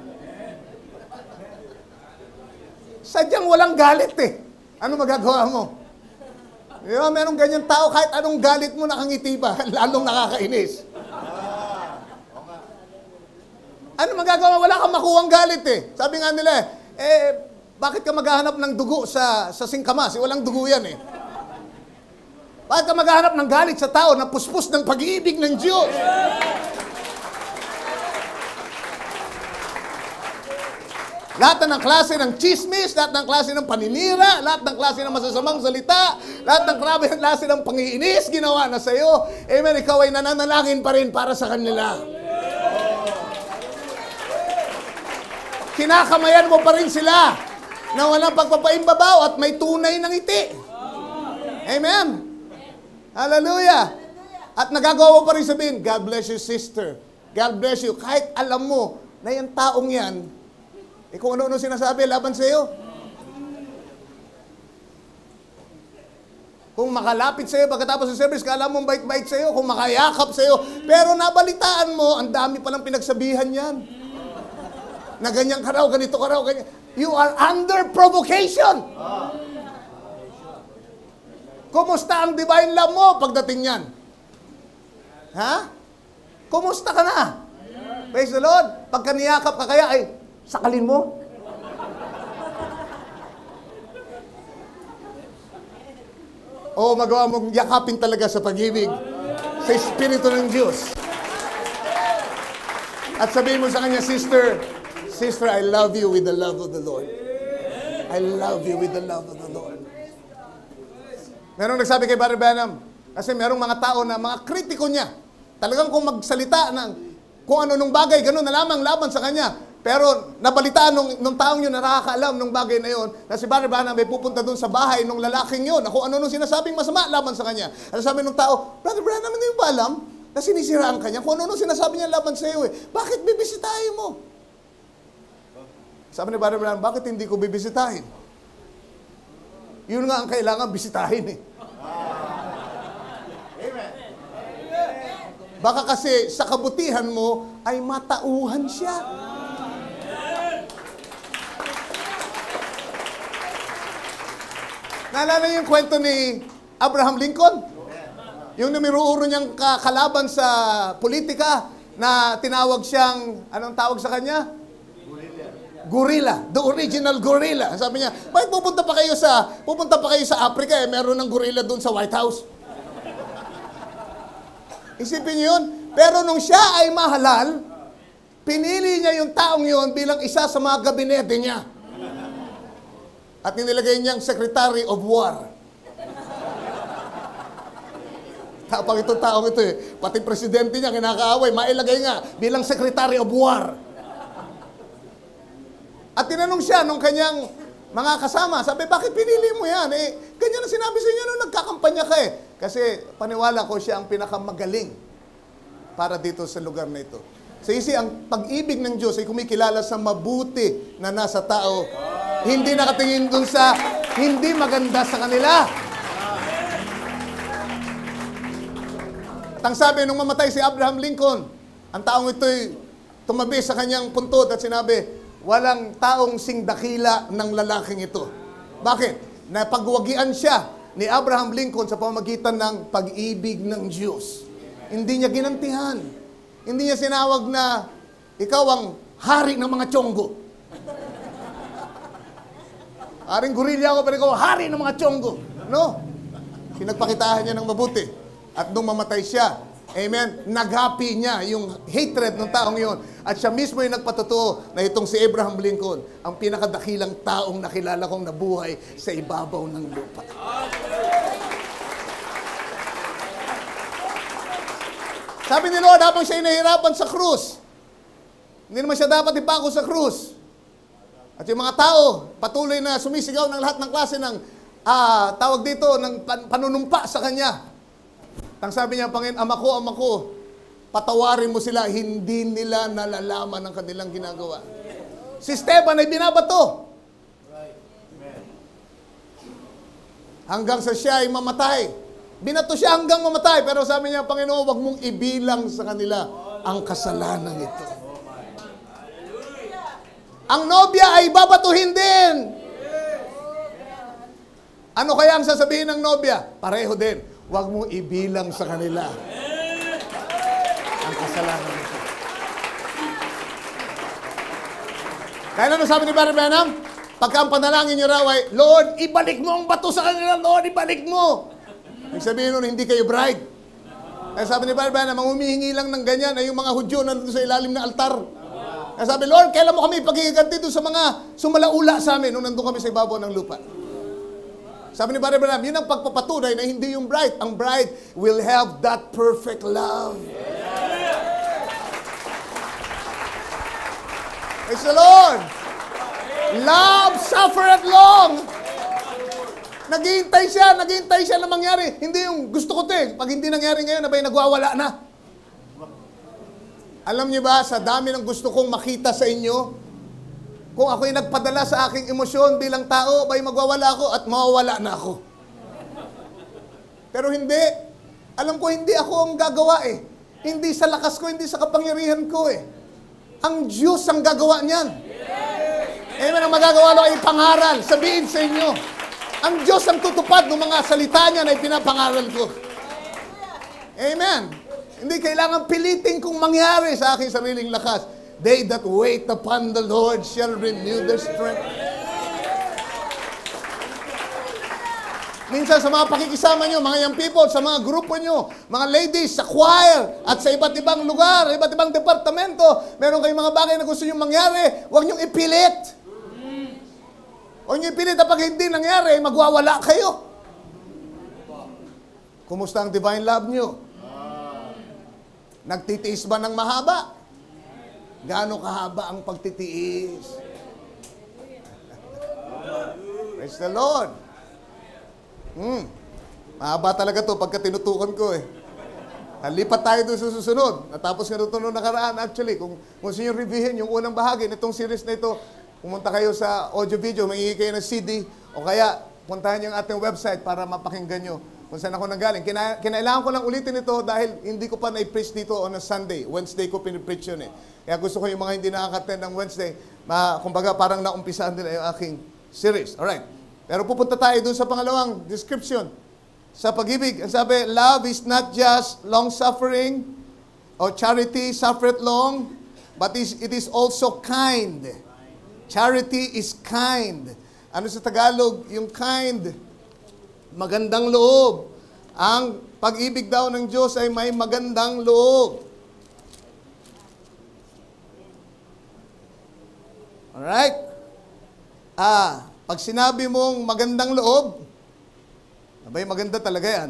Sadyang walang galit eh. Ano magagawa mo? Diba? Merong ganyan tao, kahit anong galit mo, nakangiti pa, lalong nakakainis. Ano magagawa? Wala kang makuhang galit eh. Sabi nga nila, bakit ka maghahanap ng dugo sa singkamas? Walang dugo yan eh. Bakit ka maghahanap ng galit sa tao na puspos ng pag-ibig ng Diyos? Lahat ng klase ng chismis, lahat ng klase ng paninira, lahat ng klase ng masasamang salita, lahat ng klase ng pangiinis ginawa na sa iyo. Amen, ikaw ay nananalangin pa rin para sa kanila. Kinakamayan mo pa rin sila na walang pagpapaimbabaw at may tunay ng ngiti. Amen. Hallelujah. At nagagawa mo pa rin sabihin, God bless you, sister. God bless you. Kahit alam mo na yung taong yan, kung ano-ano sinasabi laban sa iyo. Kung makalapit sa iyo pagkatapos ng service, kala mong bait-bait sa iyo, kung makayakap sa iyo, pero nabalitaan mo, ang dami palang pinagsabihan yan. Na ganyan ka raw, ganito ka raw, ganyan. You are under provocation. Kumusta ang divine love mo pagdating yan? Ha? Kumusta ka na? Praise the Lord. Pagka niyakap ka kaya, ay, sakalin mo. O magawa mong yakapin talaga sa pag-ibig sa Espiritu ng Diyos. At sabihin mo sa kanya, Sister, I love you with the love of the Lord. I love you with the love of the Lord. Merong nagsabi kay Brother Branham, kasi merong mga tao na mga kritiko niya. Talagang kung magsalita ng kung ano nung bagay, gano'n na lamang laban sa kanya. Pero nabalitaan nung taong yun, nakakaalam nung bagay na yun, na si Brother Branham may pupunta doon sa bahay nung lalaking yun, na kung ano nung sinasabing masama laban sa kanya. At sabi nung tao, Brother Branham, hindi mo ba alam na sinisiraan ka niya? Kung ano nung sinasabi niya laban sa iyo eh, bakit bibisitahin mo? Sabi ni Brother Branham, bakit hindi ko bibisitahin? Yun nga ang kailangan bisitahin eh. Baka kasi sa kabutihan mo ay matauhan siya. Naalala niyo yung kwento ni Abraham Lincoln? Yung numero 1 niyang kalaban sa politika na tinawag siyang, anong tawag sa kanya? Gorilla. The original gorilla. Sabi niya, bakit pupunta pa kayo sa Africa eh, meron ng gorilla doon sa White House. Isipin niyo yun. Pero nung siya ay mahalal, pinili niya yung taong yun bilang isa sa mga gabinete niya. At nilagay niyang Secretary of War. Tapang itong taong ito eh. Pati presidente niya kinakaaway, mailagay nga bilang Secretary of War. At tinanong siya nung kanyang mga kasama, sabi, bakit pinili mo yan? Eh, ganyan ang sinabi sa inyo nung nagkakampanya ka eh. Kasi paniwala ko siya ang pinakamagaling para dito sa lugar na ito. So ang pag-ibig ng Diyos ay kumikilala sa mabuti na nasa tao. Hindi nakatingin dun sa hindi maganda sa kanila. At ang sabi, nung mamatay si Abraham Lincoln, ang taong ito'y tumabi sa kanyang puntod at sinabi, walang taong singdakila ng lalaking ito. Bakit? Napagwagian siya ni Abraham Lincoln sa pamamagitan ng pag-ibig ng Diyos. Hindi niya ginantihan. Hindi niya sinawag na ikaw ang hari ng mga tiyonggo. Haring gorilla ako, pero ikaw hari ng mga tiyonggo. No. Pinagpakitahan niya ng mabuti. At nung mamatay siya, amen, naghapi niya yung hatred ng taong yon. At siya mismo yung nagpatotoo na itong si Abraham Lincoln, ang pinakadakilang taong nakilala kong nabuhay sa ibabaw ng lupa. Sabi ni Lord, habang siya inahirapan sa krus, hindi naman siya dapat ipako sa krus. At yung mga tao, patuloy na sumisigaw ng lahat ng klase ng, tawag dito, ng panunumpa sa kanya. Ang sabi niya, Panginoon, ama ko, patawarin mo sila, hindi nila nalalaman ang kanilang ginagawa. Si Esteban ay binabato. Hanggang sa siya ay mamatay. Binato siya hanggang mamatay, pero sabi niya, Panginoon, wag mong ibilang sa kanila ang kasalanan ito. Ang nobya ay babatuhin din. Ano kaya ang sasabihin ng nobya? Pareho din. Huwag mong ibilang sa kanila ang kasalanan nito. Kaya ano sabi ni Brother Branham? Pagka ang panalangin niyo raw ay, Lord, ibalik mo ang bato sa kanila. Lord, ibalik mo. Ang sabihin nun, hindi kayo bride. Kaya sabi ni Brother Branham, ang humihingi lang ng ganyan ay yung mga Hudyo na sa ilalim ng altar. Kaya sabi, Lord, kailan mo kami pagiganti doon sa mga sumalaula sa amin nung nandun kami sa ibabaw ng lupa? Sabi ni Brother Branham, yun ang pagpapatunay na hindi yung bride. Ang bride will have that perfect love. Praise the Lord! Love suffereth long. Naghihintay siya na mangyari. Hindi yung gusto ko ito eh. Pag hindi nangyari ngayon, abay nagwawala na. Alam niyo ba, sa dami ng gusto kong makita sa inyo, kung ako'y nagpadala sa aking emosyon bilang tao, abay magwawala ako at mawawala na ako. Pero hindi. Alam ko, hindi ako ang gagawa eh. Hindi sa lakas ko, hindi sa kapangyarihan ko eh. Ang Diyos ang gagawa niyan. Amen, ang magagawa lang ay pangaral. Sabihin sa inyo, ang Diyos ang tutupad ng mga salita niya na ipinapangaral ko. Amen. Hindi kailangan pilitin kung mangyari sa aking sariling lakas. They that wait upon the Lord shall renew their strength. Minsan sa mga pakikisama nyo, mga young people, sa mga grupo nyo, mga ladies, sa choir, at sa iba't ibang lugar, iba't ibang departamento, meron kayong mga bagay na gusto nyo mangyari, huwag nyo ipilit. Huwag nyo ipilit na pag hindi nangyari, magwawala kayo. Kumusta ang divine love nyo? Nagtitiis ba ng mahaba? Gaano kahaba ang pagtitiis? Praise the Lord. Mahaba talaga to pagka tinutukan ko eh. Lipat tayo doon sa susunod. Natapos nga ito nung nakaraan actually. Kung gusto nyo reviewin yung unang bahagi nitong series na ito, pumunta kayo sa audio-video, mangingi kayo ng CD, o kaya puntahan niyo ang ating website para mapakinggan nyo kung saan ako nanggaling. Kinailangan ko lang ulitin ito dahil hindi ko pa na-preach dito on a Sunday. Wednesday ko pinipreach yun eh. Kaya gusto ko yung mga hindi nakaka-attend ng Wednesday, kumbaga parang naumpisaan din yung aking series. Alright. Pero pupunta tayo dun sa pangalawang description. Sa pag-ibig, ang sabi, love is not just long-suffering or charity, suffereth long, but it is also kind. Charity is kind. Ano sa Tagalog? Yung kind, magandang loob. Ang pag-ibig daw ng Diyos ay may magandang loob. Alright? Pag sinabi mong magandang loob, abay maganda talaga yan.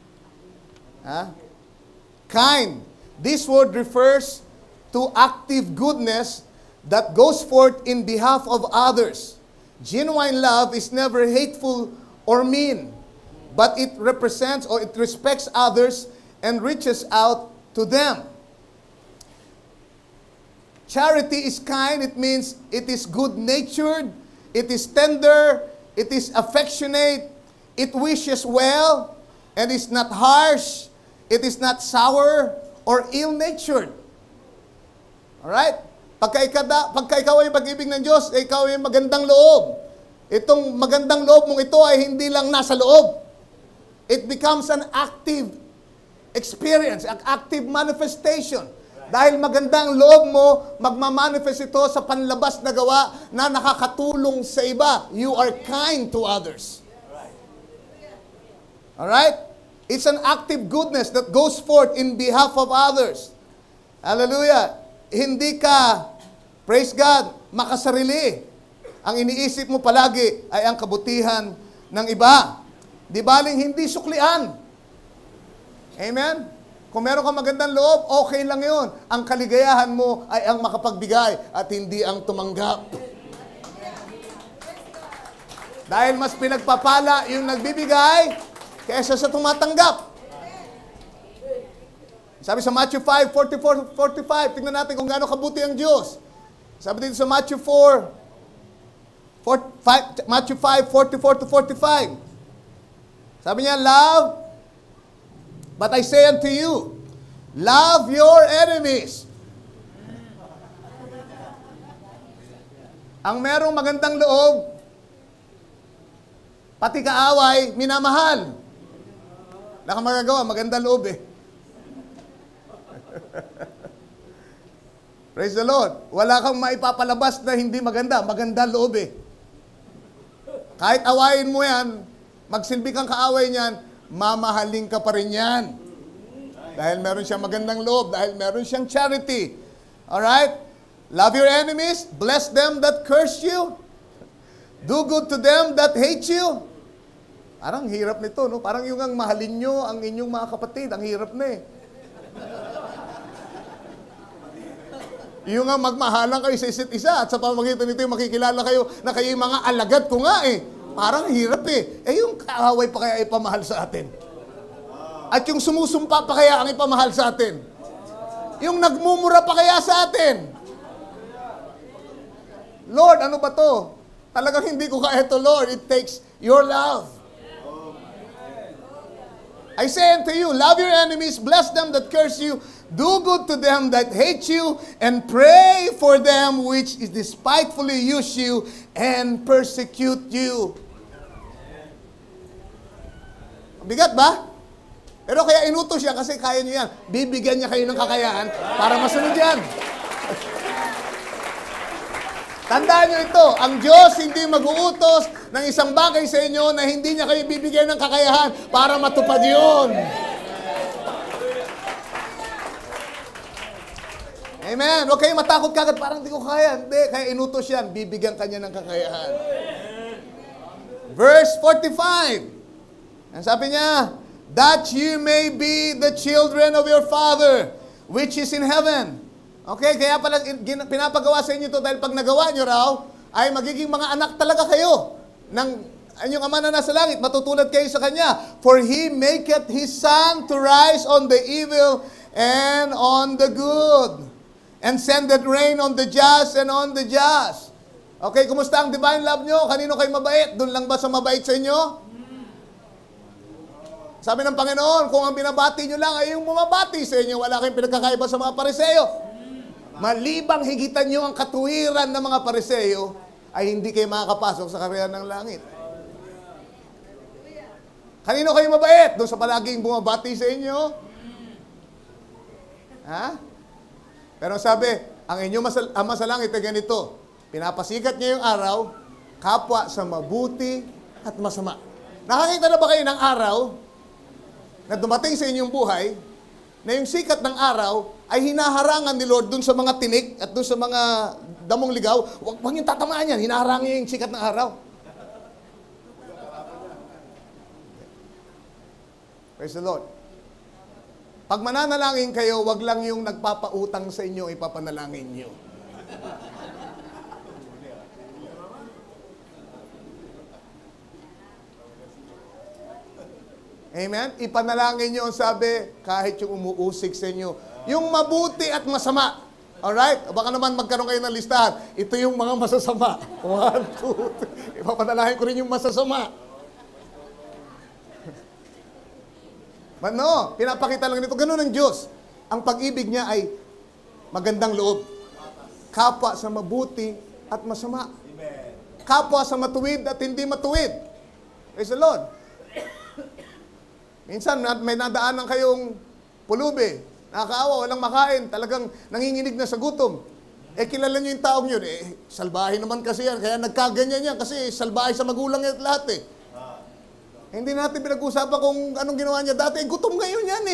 Kind. This word refers to active goodness that goes forth in behalf of others. Genuine love is never hateful or mean, but it represents or it respects others and reaches out to them. Charity is kind. It means it is good-natured, it is tender, it is affectionate, it wishes well, and is not harsh, it is not sour or ill-natured. Alright? Pagka ikaw ay pag-ibig ng Diyos, ikaw ay magandang loob. Itong magandang loob mong ito ay hindi lang nasa loob. It becomes an active experience, an active manifestation. Dahil magandang loob mo, magmamanifest ito sa panlabas na gawa na nakakatulong sa iba. You are kind to others. Alright? It's an active goodness that goes forth in behalf of others. Hallelujah. Hindi ka, praise God, makasarili. Ang iniisip mo palagi ay ang kabutihan ng iba. Di baling hindi suklian. Amen? Kung meron kang magandang loob, okay lang yun. Ang kaligayahan mo ay ang makapagbigay at hindi ang tumanggap. Dahil mas pinagpapala yung nagbibigay kaysa sa tumatanggap. Sabi sa Matthew 5:44-45, tingnan natin kung gaano kabuti ang Diyos. Sabi dito sa Matthew 5:44-45. Sabi niya, love, but I say unto you, love your enemies. Ang merong magandang loob, pati kaaway, minamahal. Wala kang magagawa, magandang loob eh. Praise the Lord. Wala kang maipapalabas na hindi maganda. Maganda loob eh. Kahit awayin mo yan, magsilbi kang kaaway niyan, mamahalin ka pa rin yan. Dahil meron siyang magandang loob, dahil meron siyang charity. Alright? Love your enemies, bless them that curse you, do good to them that hate you. Parang hirap nito, no? Parang yung ang mahalin nyo ang inyong mga kapatid, ang hirap na eh. Yung nga magmahalan kayo sa isa't isa at sa pamamagitan nito yung makikilala kayo na kayo yung mga alagad ko nga eh. Parang hirap eh. Yung kaaway pa kaya ipamahal sa atin? At yung sumusumpa pa kaya ang ipamahal sa atin? Yung nagmumura pa kaya sa atin? Lord, ano ba to? Talagang hindi ko kaya ito, Lord. It takes your love. I say unto you, love your enemies, bless them that curse you, do good to them that hate you, and pray for them which despitefully use you and persecute you. Bigat ba? Pero kaya inutos siya kasi kaya niyo yan. Bibigyan niya kayo ng kakayahan para masunod yan. Tandaan niyo ito, ang Diyos hindi mag-uutos ng isang bagay sa inyo na hindi niya kayo bibigyan ng kakayahan para matupad yun. Amen. Huwag kayong matakot kagad, parang hindi ko kaya. Hindi, kaya inutos yan. Bibigyan kanya ng kakayahan. Verse 45. Ang sabi niya, that you may be the children of your Father, which is in heaven. Okay, kaya pala pinapagawa sa inyo ito dahil pag nagawa nyo raw, ay magiging mga anak talaga kayo ng inyong Ama na nasa langit. Matutulad kayo sa Kanya. For He maketh His sun to rise on the evil and on the good, and sendeth rain on the just and on the just. Okay, kumusta ang divine love nyo? Kanino kayo mabait? Doon lang ba sa mabait sa inyo? Sabi ng Panginoon, kung ang binabati nyo lang ay yung bumabati sa inyo, wala kayong pinagkakaiba sa mga Pariseo. Malibang higitan nyo ang katuwiran ng mga Pariseo, ay hindi kayo makakapasok sa kaharian ng langit. Kanino kayo mabait? Doon sa palaging bumabati sa inyo? Ha? Pero sabi, ang inyong Ama sa langit ay ganito, pinapasikat niya yung araw, kapwa sa mabuti at masama. Nakakita na ba kayo ng araw na dumating sa inyong buhay, na yung sikat ng araw ay hinaharangan ni Lord dun sa mga tinik at dun sa mga damong ligaw? Huwag yung tatamaan yan, hinaharangan niya yung sikat ng araw. Praise the Lord. Pag mananalangin kayo, wag lang yung nagpapautang sa inyo, ipapanalangin nyo. Amen? Ipanalangin nyo ang sabi, kahit yung umuusik sa inyo. Yung mabuti at masama. Alright? Baka naman magkaroon kayo ng listahan. Ito yung mga masasama. 1, 2, 3. Ipapanalangin ko rin yung masasama. But no, pinapakita lang nito. Ganun ang Diyos. Ang pag-ibig niya ay magandang loob. Kapwa sa mabuti at masama. Kapwa sa matuwid at hindi matuwid. Praise the Lord. Minsan, may nadaanan kayong pulubi. Nakakaawa, walang makain. Talagang nanginginig na sa gutom. Kilala nyo yung taong yun. Salbahe naman kasi yan. Kaya nagkaganyan yan. Kasi salbahe sa magulang yan at lahat Hindi natin pinag-usapan kung anong ginawa niya dati. Gutom ngayon yan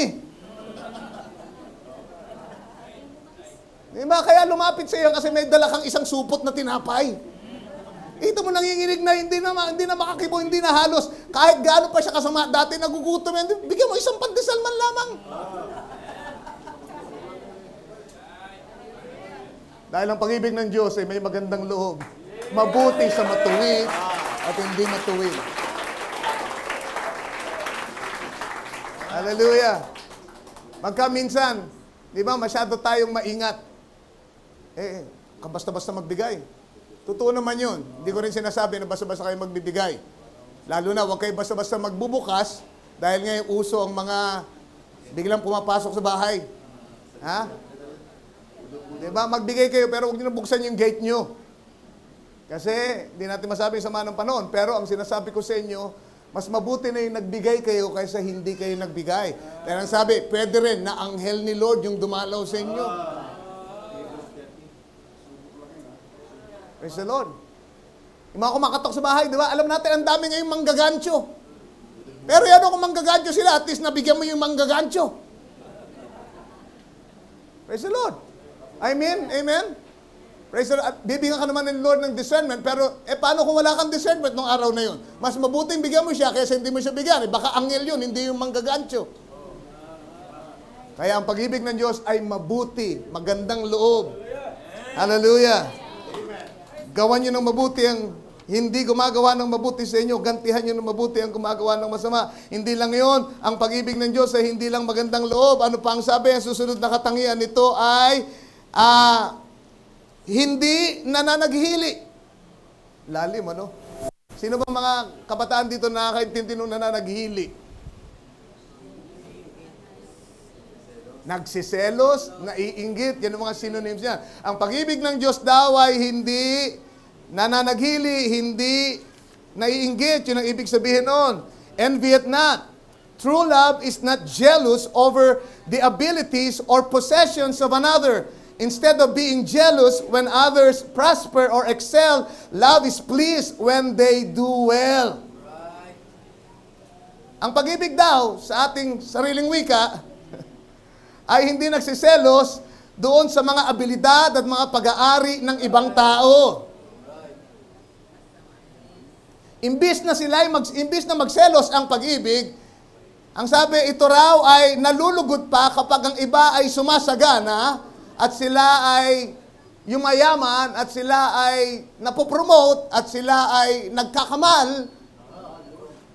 Diba? Kaya lumapit sa iyo kasi may dala kang isang supot na tinapay. Ito mo nanginginig na hindi na makakibo, hindi na halos. Kahit gaano pa siya kasama, dati nagugutom yan. Bigyan mo isang pandesal man lamang. Dahil ang pag-ibig ng Diyos ay may magandang loob. Mabuti sa matuwid at hindi matuwid. Hallelujah. Magkaminsan, di ba, masyado tayong maingat. Basta-basta magbigay. Totoo naman yun. Hindi ko rin sinasabi na basta-basta kayo magbibigay. Lalo na, huwag kayo basta-basta magbubukas dahil ngayon uso ang mga biglang pumapasok sa bahay. Ha? Di ba? Magbigay kayo pero huwag nyo buksan yung gate nyo. Kasi, hindi natin masabi sa manang panahon. Pero ang sinasabi ko sa inyo, mas mabuti na yung nagbigay kayo kaysa hindi kayo nagbigay. Dahil ang sabi, pwede rin na anghel ni Lord yung dumalaw sa inyo. Praise the Lord. Yung mga kumakatok sa bahay, di ba? Alam natin, ang dami ngayong manggagancho. Pero yan kung manggagancho sila, at least nabigyan mo yung manggagancho. Praise the Lord. Amen? Amen? Praise the Lord. At bibigyan ka naman ng Lord ng discernment, pero paano kung wala kang discernment nung araw na yun? Mas mabuting bigyan mo siya kaysa hindi mo siya bigyan. Baka anghel yun, hindi yung manggagancho. Kaya ang pag-ibig ng Diyos ay mabuti, magandang loob. Hallelujah. Gawan nyo ng mabuti ang hindi gumagawa ng mabuti sa inyo. Gantihan nyo ng mabuti ang gumagawa ng masama. Hindi lang yon. Ang pag-ibig ng Diyos ay hindi lang magandang loob. Ano pa ang sabi? Ang susunod na katangian nito ay hindi nananaghili. Lalim, ano? Sino ba mga kabataan dito na nakakaintindi nung nananaghili? Nagsiselos, naiinggit, yan ang mga synonyms niya. Ang pag-ibig ng Diyos daw ay hindi nananaghili, hindi naiinggit. Yun ang ibig sabihin nun. Envy it not. True love is not jealous over the abilities or possessions of another. Instead of being jealous when others prosper or excel, love is pleased when they do well. Ang pag-ibig daw sa ating sariling wika ay hindi nagsiselos doon sa mga abilidad at mga pag-aari ng ibang tao. Imbis na magselos ang pag-ibig, ang sabi, ito raw ay nalulugod pa kapag ang iba ay sumasagana at sila ay yumayaman at sila ay napopromote at sila ay nagkakamal.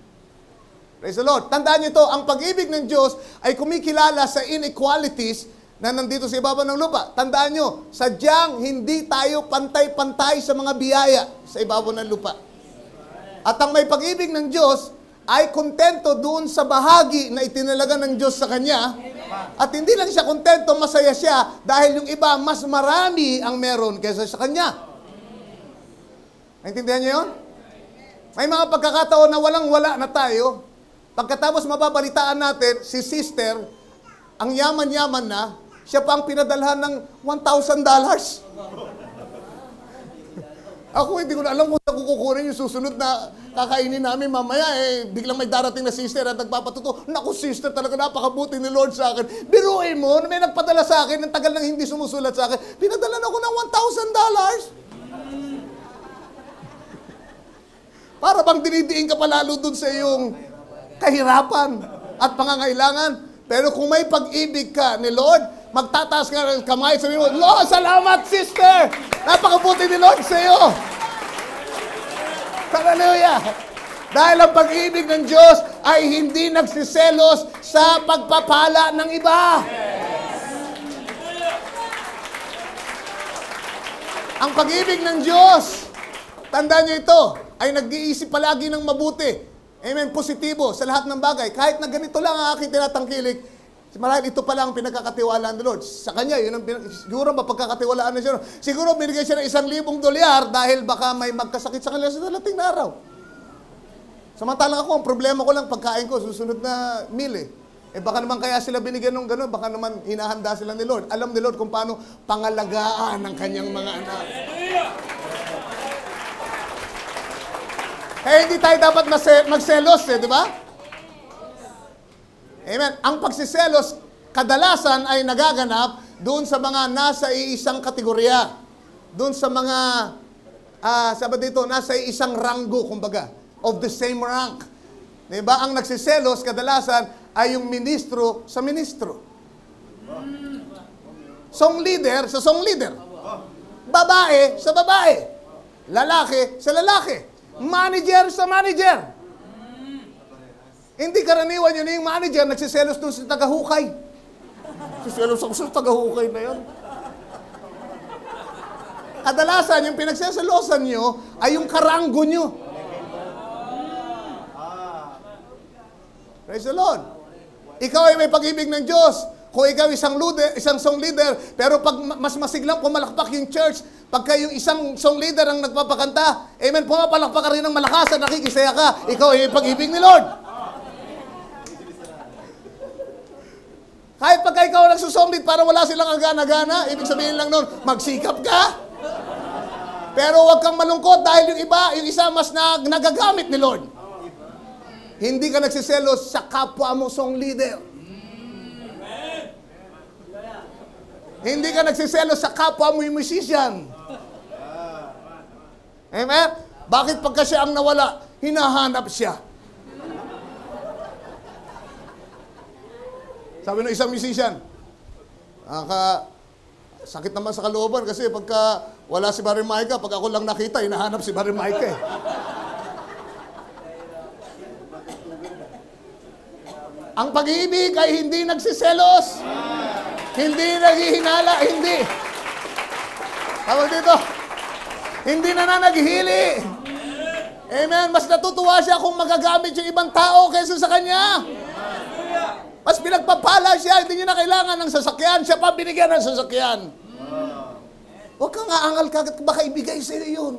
Praise the Lord. Tandaan niyo ito, ang pag-ibig ng Diyos ay kumikilala sa inequalities na nandito sa ibabaw ng lupa. Tandaan nyo, sadyang hindi tayo pantay-pantay sa mga biyaya sa ibabaw ng lupa. At ang may pag-ibig ng Diyos ay kontento doon sa bahagi na itinalaga ng Diyos sa Kanya. At hindi lang siya kontento, masaya siya dahil yung iba, mas marami ang meron kaysa sa Kanya. Naintindihan niyo yun? May mga pagkakataon na walang-wala na tayo. Pagkatapos mababalitaan natin, si sister, ang yaman-yaman na, siya pa ang pinadalhan ng $1,000. Ako, hindi ko na alam kung saan kukunin yung susunod na kakainin namin mamaya. Biglang may darating na sister at nagpapatuto. Naku, sister, talaga napakabuti ni Lord sa akin. Biruin mo, may nagpadala sa akin, ang tagal nang hindi sumusulat sa akin. Pinadalan ako ng $1,000. Para bang dinidiin ka palalo dun sa iyong kahirapan at pangangailangan. Pero kung may pag-ibig ka ni Lord, magtataas ka ng kamay, sabi mo, Lord, salamat, sister! Napakabuti ni Lord sa iyo! Hallelujah! Dahil ang pag-ibig ng Diyos ay hindi nagsiselos sa pagpapala ng iba. Ang pag-ibig ng Diyos, tandaan niyo ito, ay nag-iisip palagi ng mabuti. Amen, positibo sa lahat ng bagay. Kahit na ganito lang ang aking tinatangkilik, marahil ito pala ang pinagkakatiwalaan ng Lord. Sa Kanya, yun ang siguro mapagkakatiwalaan na siya. Siguro binigay siya ng $1,000 dahil baka may magkasakit sa kanila sa darating na araw. Samantalang ako, ang problema ko lang, pagkain ko, susunod na meal eh. Baka naman kaya sila binigyan ng gano'n, baka naman hinahanda sila ni Lord. Alam ni Lord kung paano pangalagaan ng Kanyang mga anak. Kaya hindi tayo dapat magselos di ba? Amen. Ang pagsiselos, kadalasan ay nagaganap doon sa mga nasa iisang kategorya. Doon sa mga, sabi dito, nasa isang ranggo, kumbaga, of the same rank. Di ba? Ang nagsiselos, kadalasan, ay yung ministro sa ministro. Song leader sa song leader. Babae sa babae. Lalaki sa lalaki. Manager sa manager. Hindi karaniwan yun yung manager, nagsiselos doon sa tagahukay. Nagsiselos ako sa tagahukay na yun. Kadalasan, yung pinagseselosan nyo ay yung karanggo nyo. Praise the Lord. Ikaw ay may pag-ibig ng Diyos. Kung ikaw isang song leader, pero pag mas masiglang pumalakpak yung church, pagka yung isang song leader ang nagpapakanta, amen, pumapalakpak ka rin ng malakas at nakikisaya ka, ikaw ay may pag-ibig ni Lord. Kahit pagka ikaw nagsusong lead para wala silang agana-gana, ibig sabihin lang nun, magsikap ka. Pero huwag kang malungkot dahil yung isa mas nagagamit ni Lord. Hindi ka nagsiselos sa kapwa mo song leader. Hindi ka nagsiselos sa kapwa mo yung musician. Amen? Bakit pagka siya ang nawala, hinahanap siya? Sabi ng isang musician, sakit naman sa kalooban kasi pagka wala si Barry Micah, pag ako lang nakita, hinahanap si Barry Micah eh. Ang pag-ibig ay hindi nagsiselos. Hindi naghihinala, hindi. Tawag dito, hindi nananaghili. Amen. Mas natutuwa siya kung magagamit yung ibang tao kaysa sa kanya. Mas pinagpapala siya, hindi niya na kailangan ng sasakyan. Siya pa binigyan ng sasakyan. Huwag kang aangal kagad, baka ibigay sa iyo yun.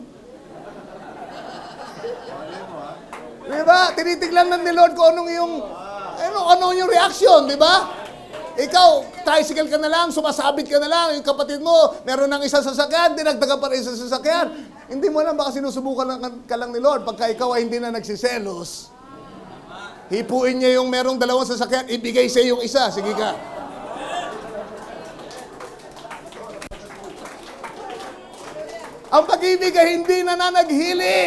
Diba? Tinitignan ng Lord kung anong yung reaction, di ba? Ikaw, tricycle ka na lang, sumasabit ka na lang, yung kapatid mo, meron ng isang sasakyan, dinagdagan pa rin isang sasakyan. Hindi mo alam, baka sinusubukan ka lang ni Lord. Pagka ikaw ay hindi na nagsiselos, hipuin niya yung merong dalawang sasakyan, ibigay sa yung isa. Sige ka. Ang pag-ibig ay hindi nananaghili.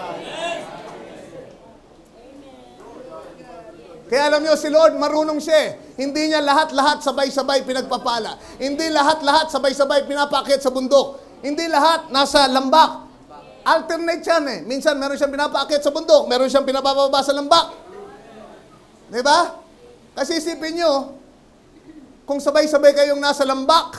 Kaya alam niyo, si Lord, marunong siya. Hindi niya lahat-lahat sabay-sabay pinagpapala. Hindi lahat-lahat sabay-sabay pinapaakyat sa bundok. Hindi lahat nasa lambak. Alternate yan eh. Minsan meron siyang pinapaakyat sa bundok, meron siyang pinapababa sa lambak. Diba? Kasi isipin niyo, kung sabay-sabay kayong nasa lambak.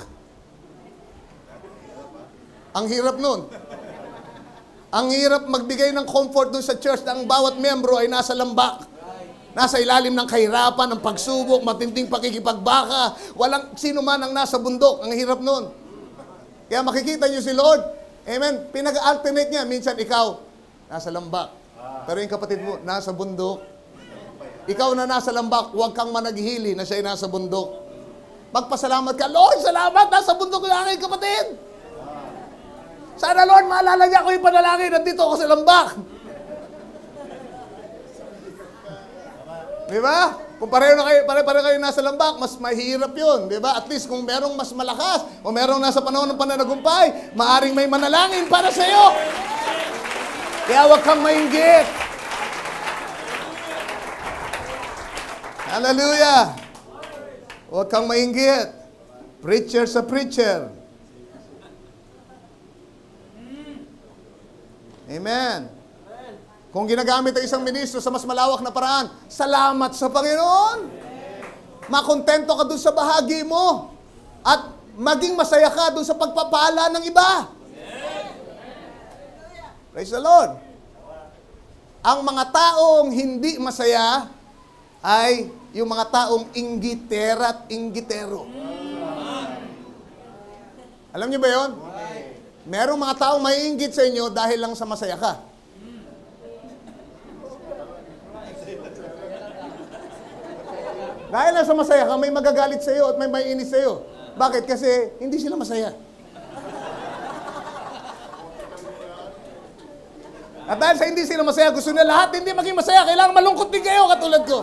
Ang hirap nun. Ang hirap magbigay ng comfort dun sa church na ang bawat membro ay nasa lambak. Nasa ilalim ng kahirapan, ng pagsubok, matinding pakikipagbaka. Walang sino man ang nasa bundok. Ang hirap nun. Kaya makikita nyo si Lord. Amen. Pinag-alternate niya. Minsan ikaw, nasa lambak. Pero yung kapatid mo, nasa bundok. Ikaw na nasa lambak, huwag kang managhihili na siya'y nasa bundok. Magpasalamat ka, Lord, salamat, nasa bundok na aking kapatid. Sana, Lord, maalala niya ako yung panalangin, nandito ako sa lambak. Di ba? Kung pare-pareho kayo nasa lambak, mas mahirap yun. Di ba? At least kung merong mas malakas, o merong nasa panahon ng pananagumpay, maaring may manalangin para sa iyo. Kaya huwag kang mainggit. Hallelujah! Huwag kang mainggit. Preacher sa preacher. Amen. Kung ginagamit ang isang ministro sa mas malawak na paraan, salamat sa Panginoon. Makontento ka dun sa bahagi mo. At maging masaya ka dun sa pagpapala ng iba. Praise the Lord. Ang mga taong hindi masaya ay yung mga taong inggitera at inggitero. Alam niyo ba yun? Merong mga taong may inggit sa inyo dahil lang sa masaya ka. Dahil lang sa masaya ka, may magagalit sa iyo at may maiinis sa iyo. Bakit? Kasi hindi sila masaya. At dahil sa hindi sila masaya, gusto nila lahat hindi maging masaya. Kailangan malungkot din kayo katulad ko.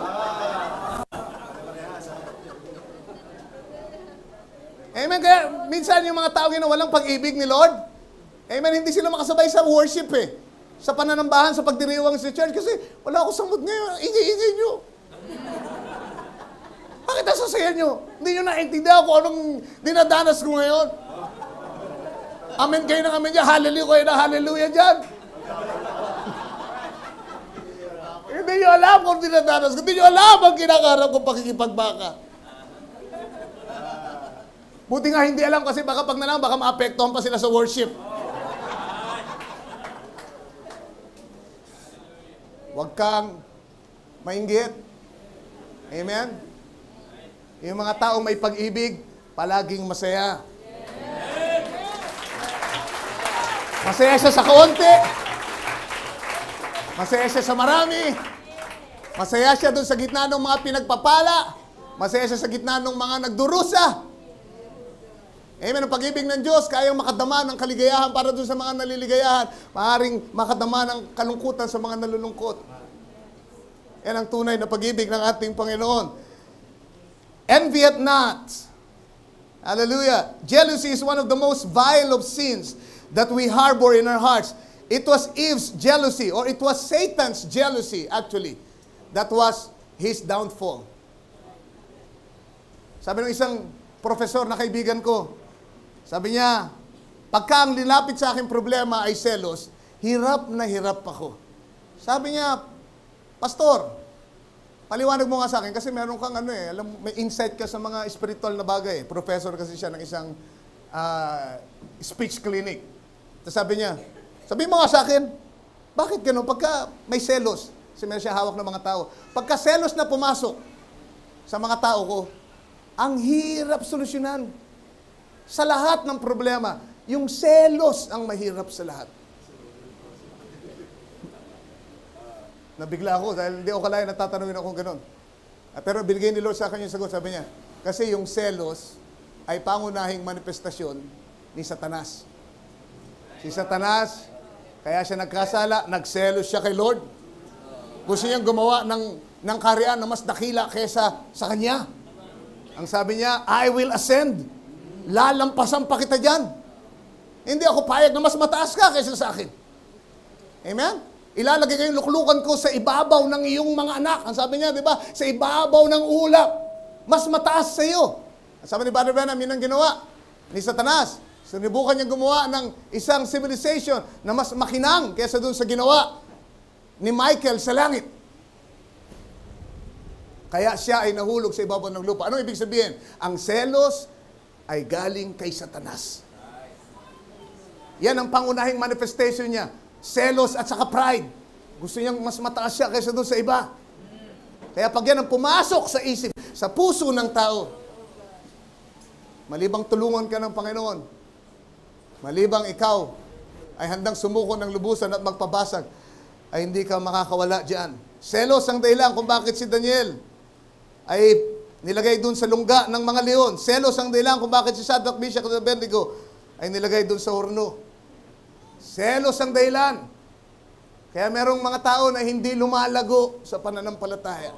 Amen. Kaya minsan yung mga tao na walang pag-ibig ni Lord, amen, hindi sila makasabay sa worship eh. Sa pananambahan, sa pagdiriwang sa church. Kasi wala ako sa mood ngayon. Ingay-ingay nyo. Bakit nasasaya nyo? Hindi nyo naintindihan kung anong dinadanas ko ngayon. Amen kayo ng amen dyan. Hallelujah kayo ng hallelujah dyan. Hindi nyo alam kung dinadanas ko. Hindi nyo alam ang kinakarap kong pakikipagbaka. Buti nga hindi alam kasi baka pag nalang, baka maapektuhan pa sila sa worship. Huwag kang mainggit. Amen? Yung mga taong may pag-ibig, palaging masaya. Masaya siya sa kaunti. Masaya siya sa marami. Masaya siya doon sa gitna ng mga pinagpapala. Masaya siya sa gitna ng mga nagdurusa. Amen. Ang pag-ibig ng Diyos, kayang makadama ng kaligayahan para doon sa mga naliligayahan. Maaring makadama ng kalungkutan sa mga nalulungkot. Yan ang tunay na pag-ibig ng ating Panginoon. Envy at not. Hallelujah. Jealousy is one of the most vile of sins that we harbor in our hearts. It was Eve's jealousy, or it was Satan's jealousy, actually. That was his downfall. Sabi ng isang profesor na kaibigan ko, sabi niya, pagka ang linapit sa aking problema ay selos, hirap na hirap ako. Sabi niya, Pastor, paliwanag mo nga sa akin kasi meron kang alam, may insight ka sa mga spiritual na bagay. Professor kasi siya ng isang speech clinic. Tapos sabi niya, sabi mo nga sa akin, bakit gano'n? Pagka may selos, kasi meron siya hawak ng mga tao, pagka selos na pumasok sa mga tao ko, ang hirap solusyonan. Sa lahat ng problema, yung selos ang mahirap sa lahat. Nabigla ako dahil hindi ako kalayan natatanungin ako gano'n. Pero binigay ni Lord sa akin yung sagot, sabi niya, kasi yung selos ay pangunahing manifestasyon ni Satanas. Si Satanas, kaya siya nagkasala, nagselos siya kay Lord. Gusto niyang gumawa ng kaharian na mas dakila kesa sa kanya. Ang sabi niya, I will ascend. Lalampasan pa kita dyan. Hindi ako payag na mas mataas ka kaysa sa akin. Amen? Ilalagay ko yung luklukan ko sa ibabaw ng iyong mga anak. Ang sabi niya, di ba? Sa ibabaw ng ulap. Mas mataas sa iyo. Ang sabi ni Brother Branham, yun ang ginawa ni Satanas. Sinubukan niya gumawa ng isang civilization na mas makinang kaysa dun sa ginawa ni Michael sa langit. Kaya siya ay nahulog sa ibabaw ng lupa. Ano ibig sabihin? Ang selos ay galing kay Satanas. Yan ang pangunahing manifestation niya. Selos at saka pride. Gusto niyang mas mataas siya kaysa doon sa iba. Kaya pag yan ang pumasok sa isip, sa puso ng tao, malibang tulungan ka ng Panginoon, malibang ikaw ay handang sumuko ng lubusan at magpabasag, ay hindi ka makakawala diyan. Selos ang dahilan kung bakit si Daniel ay nilagay doon sa lungga ng mga leon. Selos ang dahilan kung bakit si Shadrach, Meshach at Abednego ay nilagay doon sa horno. Selos ang dahilan. Kaya merong mga tao na hindi lumalago sa pananampalataya.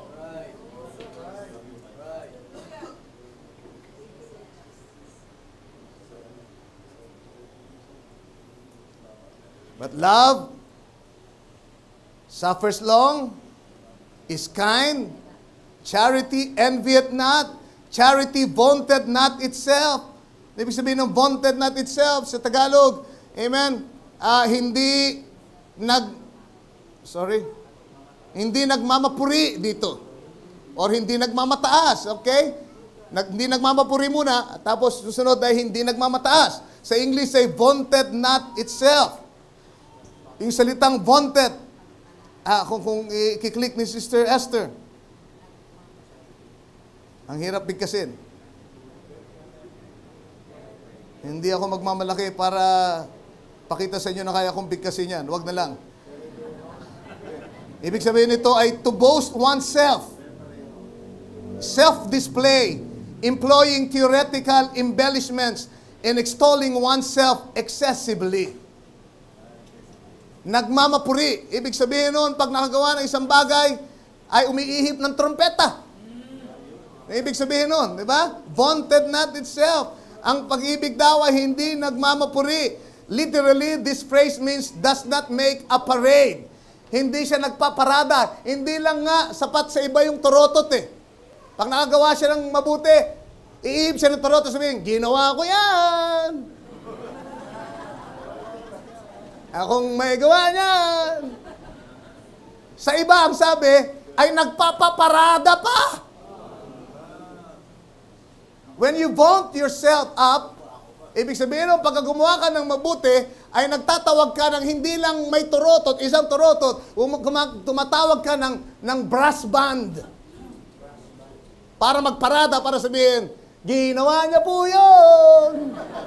But love suffers long, is kind, charity envieth not, charity vaunteth not itself. Ibig sabihin ng vaunteth not itself sa Tagalog, amen, hindi nagmamapuri dito. Or hindi nagmamataas, okay? Hindi nagmamapuri muna, tapos susunod ay hindi nagmamataas. Sa English ay vaunted not itself. Yung salitang vaunted, kung i-click ni Sister Esther, ang hirap bigkasin. Hindi ako magmamalaki para pakita sa inyo na kaya kong bigkasin yan. Huwag na lang. Ibig sabihin nito ay to boast oneself. Self-display, employing theoretical embellishments, and extolling oneself excessively. Nagmamapuri. Ibig sabihin nun, pag nakagawa ng isang bagay, ay umiihip ng trompeta. Ibig sabihin nun, di ba? Vaunted not itself. Ang pag-ibig daw ay hindi nagmamapuri. Literally, this phrase means does not make a parade. Hindi siya nagpaparada. Hindi lang nga sapat sa iba yung torotot eh. Pag nakagawa siya ng mabuti, iihip siya ng torotot, sabihin, ginawa ko yan. Akong may gawa niyan. Sa iba, ang sabi, ay nagpapaparada pa. When you vaunt yourself up, ibig sabihin ng pagka gumawa ka ng mabuti, ay nagtatawag ka ng hindi lang may turotot, isang turotot, tumatawag ka ng brass band. Para magparada, para sabihin, ginawa niya po yun.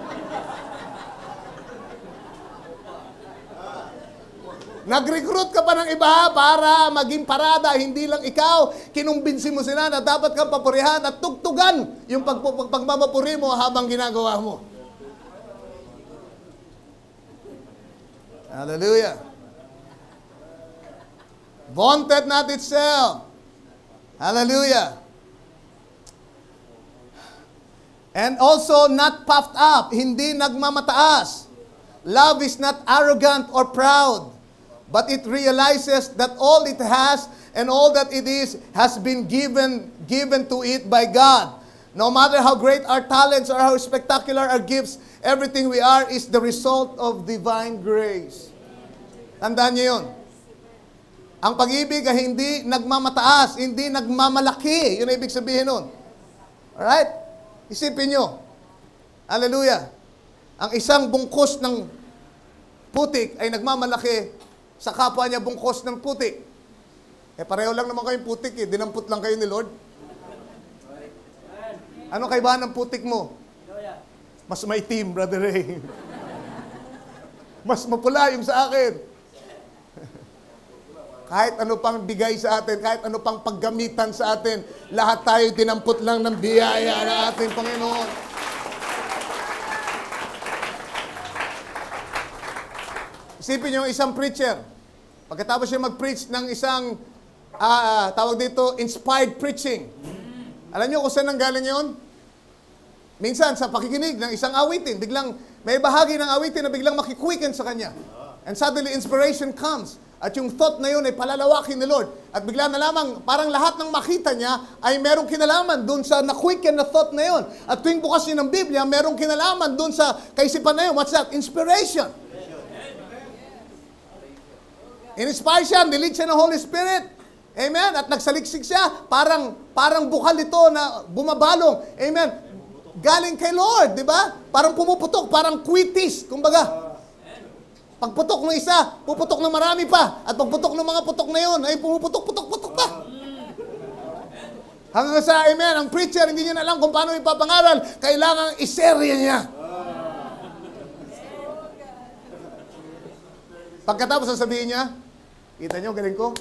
Nag-recruit ka pa ng iba para maging parada, hindi lang ikaw. Kinumbinsi mo sila na dapat kang papurihan at tugtugan yung pagmamapuri mo habang ginagawa mo. Hallelujah. Vaunted not itself. Hallelujah. And also not puffed up, hindi nagmamataas. Love is not arrogant or proud, but it realizes that all it has and all that it is has been given to it by God. No matter how great our talents or how spectacular our gifts, everything we are is the result of divine grace. Tandaan niyo yun. Ang pag-ibig ay hindi nagmamataas, hindi nagmamalaki. Yun ang ibig sabihin nun. Alright? Isipin nyo. Hallelujah. Ang isang bungkos ng putik ay nagmamalaki sa kapwa niya bungkos ng putik. Pareho lang naman kayong putik eh. Dinampot lang kayo ni Lord. Ano kaibahan ng putik mo? Mas maitim, Brother Ray. Mas mapula yung sa akin. Kahit ano pang bigay sa atin, kahit ano pang paggamitan sa atin, lahat tayo dinampot lang ng biyaya ng ating Panginoon. Isipin niyo isang preacher. Pagkatapos siya mag-preach ng isang, tawag dito, inspired preaching. Alam niyo kung saan nanggaling yun? Minsan, sa pakikinig ng isang awitin, biglang may bahagi ng awitin na biglang makikwiken sa kanya. And suddenly, inspiration comes. At yung thought na yun ay palalawakin ni Lord. At bigla na lamang, parang lahat ng makita niya ay merong kinalaman dun sa na-quicken na thought na yun. At tuwing bukas niya ng Biblia, merong kinalaman dun sa kaisipan na yun. What's that? Inspiration. In-inspire siya, nilead siya ng Holy Spirit. Amen? At nagsaliksik siya, parang bukal ito na bumabalong. Amen? Galing kay Lord, di ba? Parang pumuputok, parang quitis, kumbaga. Pagputok ng isa, puputok ng marami pa. At pagputok ng mga putok na yun, ay pumuputok pa. Hanggang sa, amen, ang preacher, hindi niya na alam kung paano ipapangaral, kailangan iserya niya. Pagkatapos sasabihin niya, kita niyo, galing ko?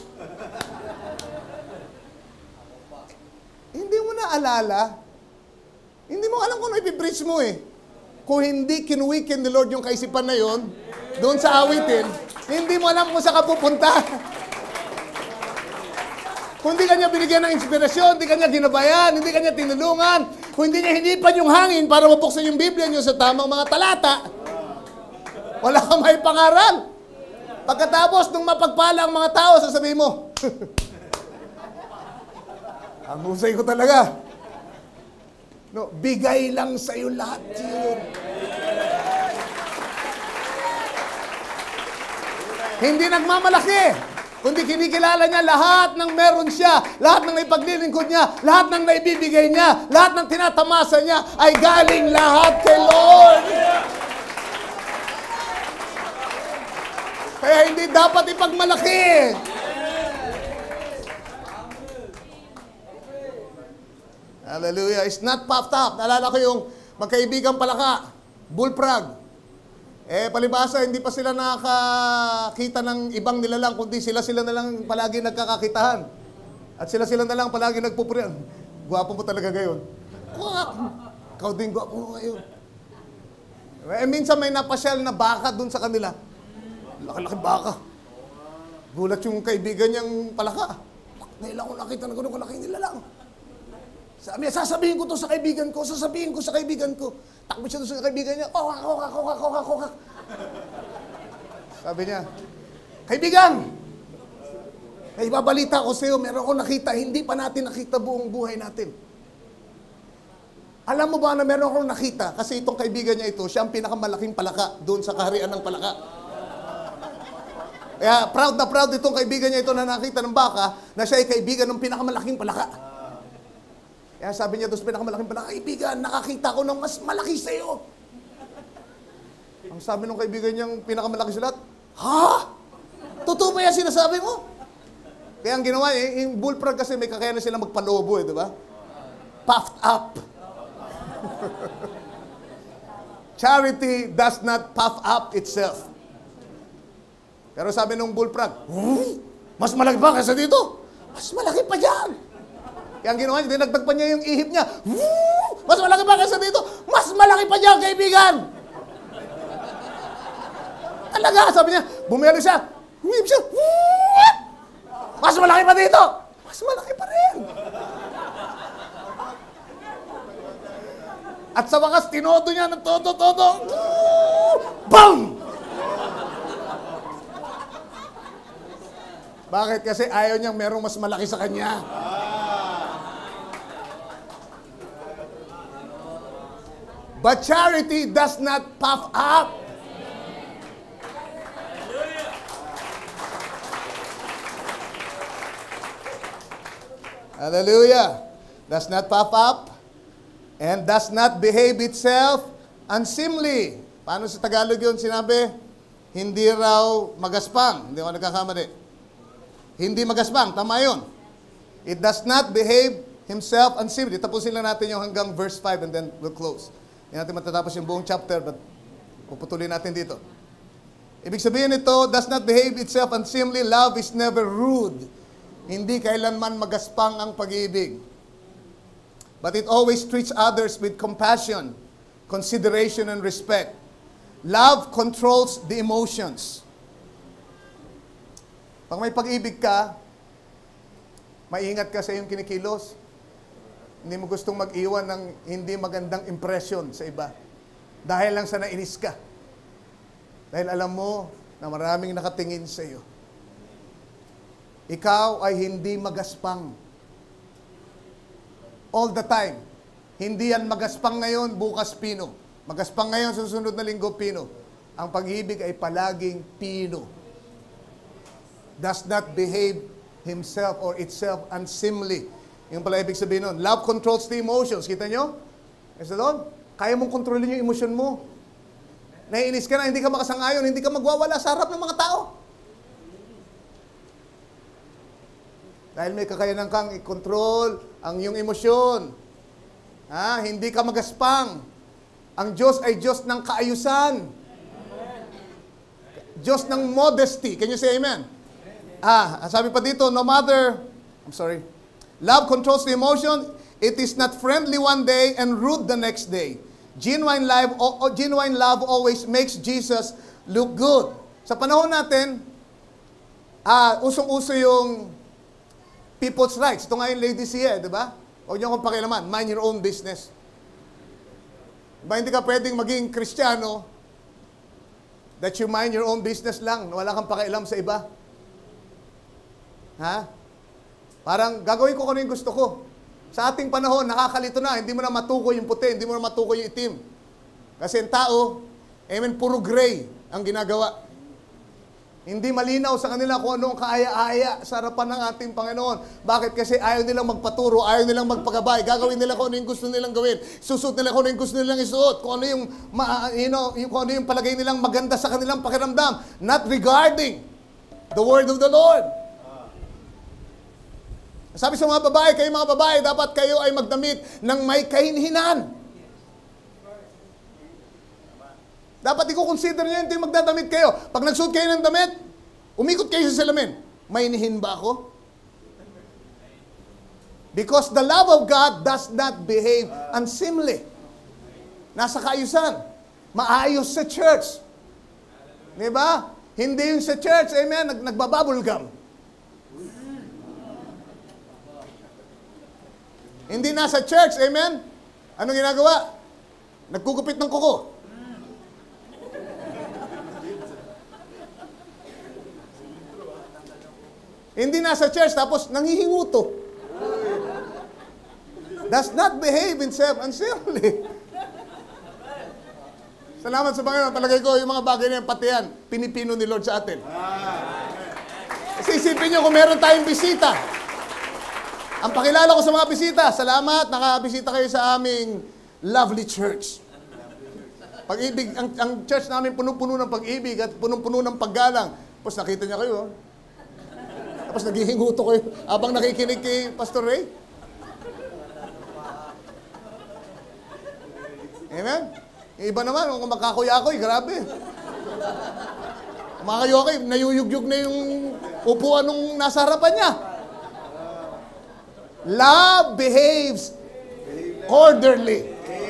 Hindi mo na alala, hindi mo alam kung ano ipipreach mo eh. Kung hindi kinuwikin ni Lord yung kaisipan na yon, doon sa awitin, hindi mo alam kung saan ka pupunta. Kung hindi ka niya binigyan ng inspirasyon, hindi ka niya ginabayan, hindi ka niya tinulungan, kung hindi niya hinipan yung hangin para mabuksan yung Biblia niyo sa tamang mga talata, wala kang may pangaral. Pagkatapos, nung mapagpala ang mga tao, sasabihin mo, ang husay ko talaga. No, bigay lang sa'yo lahat yun. Hindi nagmamalaki, kundi kinikilala niya lahat ng meron siya, lahat ng naipaglilingkod niya, lahat ng naibibigay niya, lahat ng tinatamasa niya ay galing lahat kay Lord. Kaya hindi dapat ipagmalaki. Hallelujah. It's not puffed up. Naalala ko yung magkaibigang palaka, bullfrog. Palibasa, hindi pa sila nakakita ng ibang nilalang, kundi sila na lang palagi nagkakakitahan. At sila na lang palagi nagpupurihan. Gwapo mo talaga ngayon. Ikaw din gwapo mo ngayon. Minsan may napasyal na baka dun sa kanila. Laki-laki baka. Gulat yung kaibigan niyang palaka. Ngayon ako nakita ng gano'ng kalaking nilalang. Sasabihin ko to sa kaibigan ko, sasabihin ko sa kaibigan ko. Takbo siya doon sa kaibigan niya, kokak. Sabi niya, kaibigan, may ibabalita ko sa'yo, meron akong nakita, hindi pa natin nakita buong buhay natin. Alam mo ba na meron akong nakita? Kasi itong kaibigan niya ito, siya ang pinakamalaking palaka doon sa kaharian ng palaka. Kaya proud na proud itong kaibigan niya ito na nakita ng baka na siya ay kaibigan ng pinakamalaking palaka. Kaya sabi niya doon sa pinakamalaking palaka, kaibigan, nakakita ko ng mas malaki sa'yo. Ang sabi ng kaibigan niyang pinakamalaki sa lahat, ha? Totoo ba yan sinasabi mo? Kaya ang ginawa niya, yung bullfrog kasi may kakayanan sila magpalobo di ba? Puffed up. Charity does not puff up itself. Pero sabi ng bullfrog, mas malaki pa kaysa dito? Mas malaki pa dyan. Kaya ang ginawa niya, dinagdag pa niya yung ihip niya. Mas malaki pa kaysa dito? Mas malaki pa dyan, kaibigan! Talaga, sabi niya, bumelo siya. Humihip siya. Mas malaki pa dito! Mas malaki pa rin! At sa wakas, tinodo niya ng todo. Bam! Bakit? Kasi ayaw niyang merong mas malaki sa kanya. But charity does not puff up. Hallelujah. Does not puff up and does not behave itself unseemly. Paano sa Tagalog yun sinabi? Hindi raw magaspang. Hindi ako nagkakamali. Hindi magaspang. Tama yun. It does not behave himself unseemly. Tapusin lang natin yung hanggang verse 5 and then we'll close. Hindi natin matatapos yung buong chapter, but puputulin natin dito. Ibig sabihin nito, does not behave itself unseemly. Love is never rude. Hindi kailanman magaspang ang pag-ibig. But it always treats others with compassion, consideration, and respect. Love controls the emotions. Pag may pag-ibig ka, maingat ka sa iyong kinikilos. Hindi mo gustong mag-iwan ng hindi magandang impression sa iba. Dahil lang sa nainis ka. Dahil alam mo na maraming nakatingin sa iyo. Ikaw ay hindi magaspang. All the time. Hindi yan magaspang ngayon, bukas pino. Magaspang ngayon, susunod na linggo, pino. Ang pag-ibig ay palaging pino. Does not behave himself or itself unseemly. Yung pala ibig sabihin nun. Love controls the emotions. Kita nyo? Yes, Lord? Kaya mong kontrolin yung emosyon mo. Naiinis ka na, hindi ka makasang-ayon, hindi ka magwawala sa harap ng mga tao. Dahil may kakayanan kang i-control ang iyong emosyon. Hindi ka magaspang. Ang Diyos ay Diyos ng kaayusan. Diyos ng modesty. Can you say amen? Sabi pa dito, love controls the emotion. It is not friendly one day and rude the next day. Genuine love always makes Jesus look good. Sa panahon natin, usong-uso yung people's rights. Ito nga yung Laodicea, di ba? Huwag niyo akong pakialaman. Mind your own business. Diba, hindi ka pwedeng maging Kristiyano that you mind your own business lang. Wala kang pakialam sa iba. Parang gagawin ko kung ano yung gusto ko. Sa ating panahon, nakakalito na. Hindi mo na matukoy yung puti, hindi mo na matukoy yung itim. Kasi ang tao, puro gray ang ginagawa. Hindi malinaw sa kanila kung ano ang kaaya-aya sa harapan ng ating Panginoon. Bakit? Kasi ayaw nilang magpaturo, ayaw nilang magpagabay. Gagawin nila kung ano yung gusto nilang gawin. Susuot nila kung ano yung gusto nilang isuot. Kung ano kung ano yung palagay nilang maganda sa kanilang pakiramdam. Not regarding the word of the Lord. Sabi sa mga babae, kayo mga babae, dapat kayo ay magdamit ng may kahinhinan. Dapat i-consider nyo yung magdadamit kayo. Pag nagsuot kayo ng damit, umikot kayo sa salamin. May inihin ba ako? Because the love of God does not behave unseemly. Nasa kaayusan. Maayos sa church. Diba? Hindi yung sa church, amen, nagbabubble gum. Hindi nasa church, amen? Anong ginagawa? Nagkugupit ng kuko. Hindi nasa church, tapos nanghihinguto. Does not behave himself unseemly. Salamat sa Panginoon. Palagay ko, yung mga bagay na yan, pati yan, pinipino ni Lord sa atin. Kasi isipin nyo kung meron tayong bisita. Ang pakilala ko sa mga bisita, salamat, nakabisita kayo sa aming lovely church. Pag-ibig, ang church namin punong-puno ng pag-ibig at punong-puno ng paggalang. Tapos nakita niya kayo, tapos naghihinguto kayo habang nakikinig kay Pastor Ray. Amen? Yung iba naman, kung makakuya-akoy, grabe. Kumakayo-akoy, nayuyugyug na yung upuan nung nasa harapan niya. Love behaves orderly.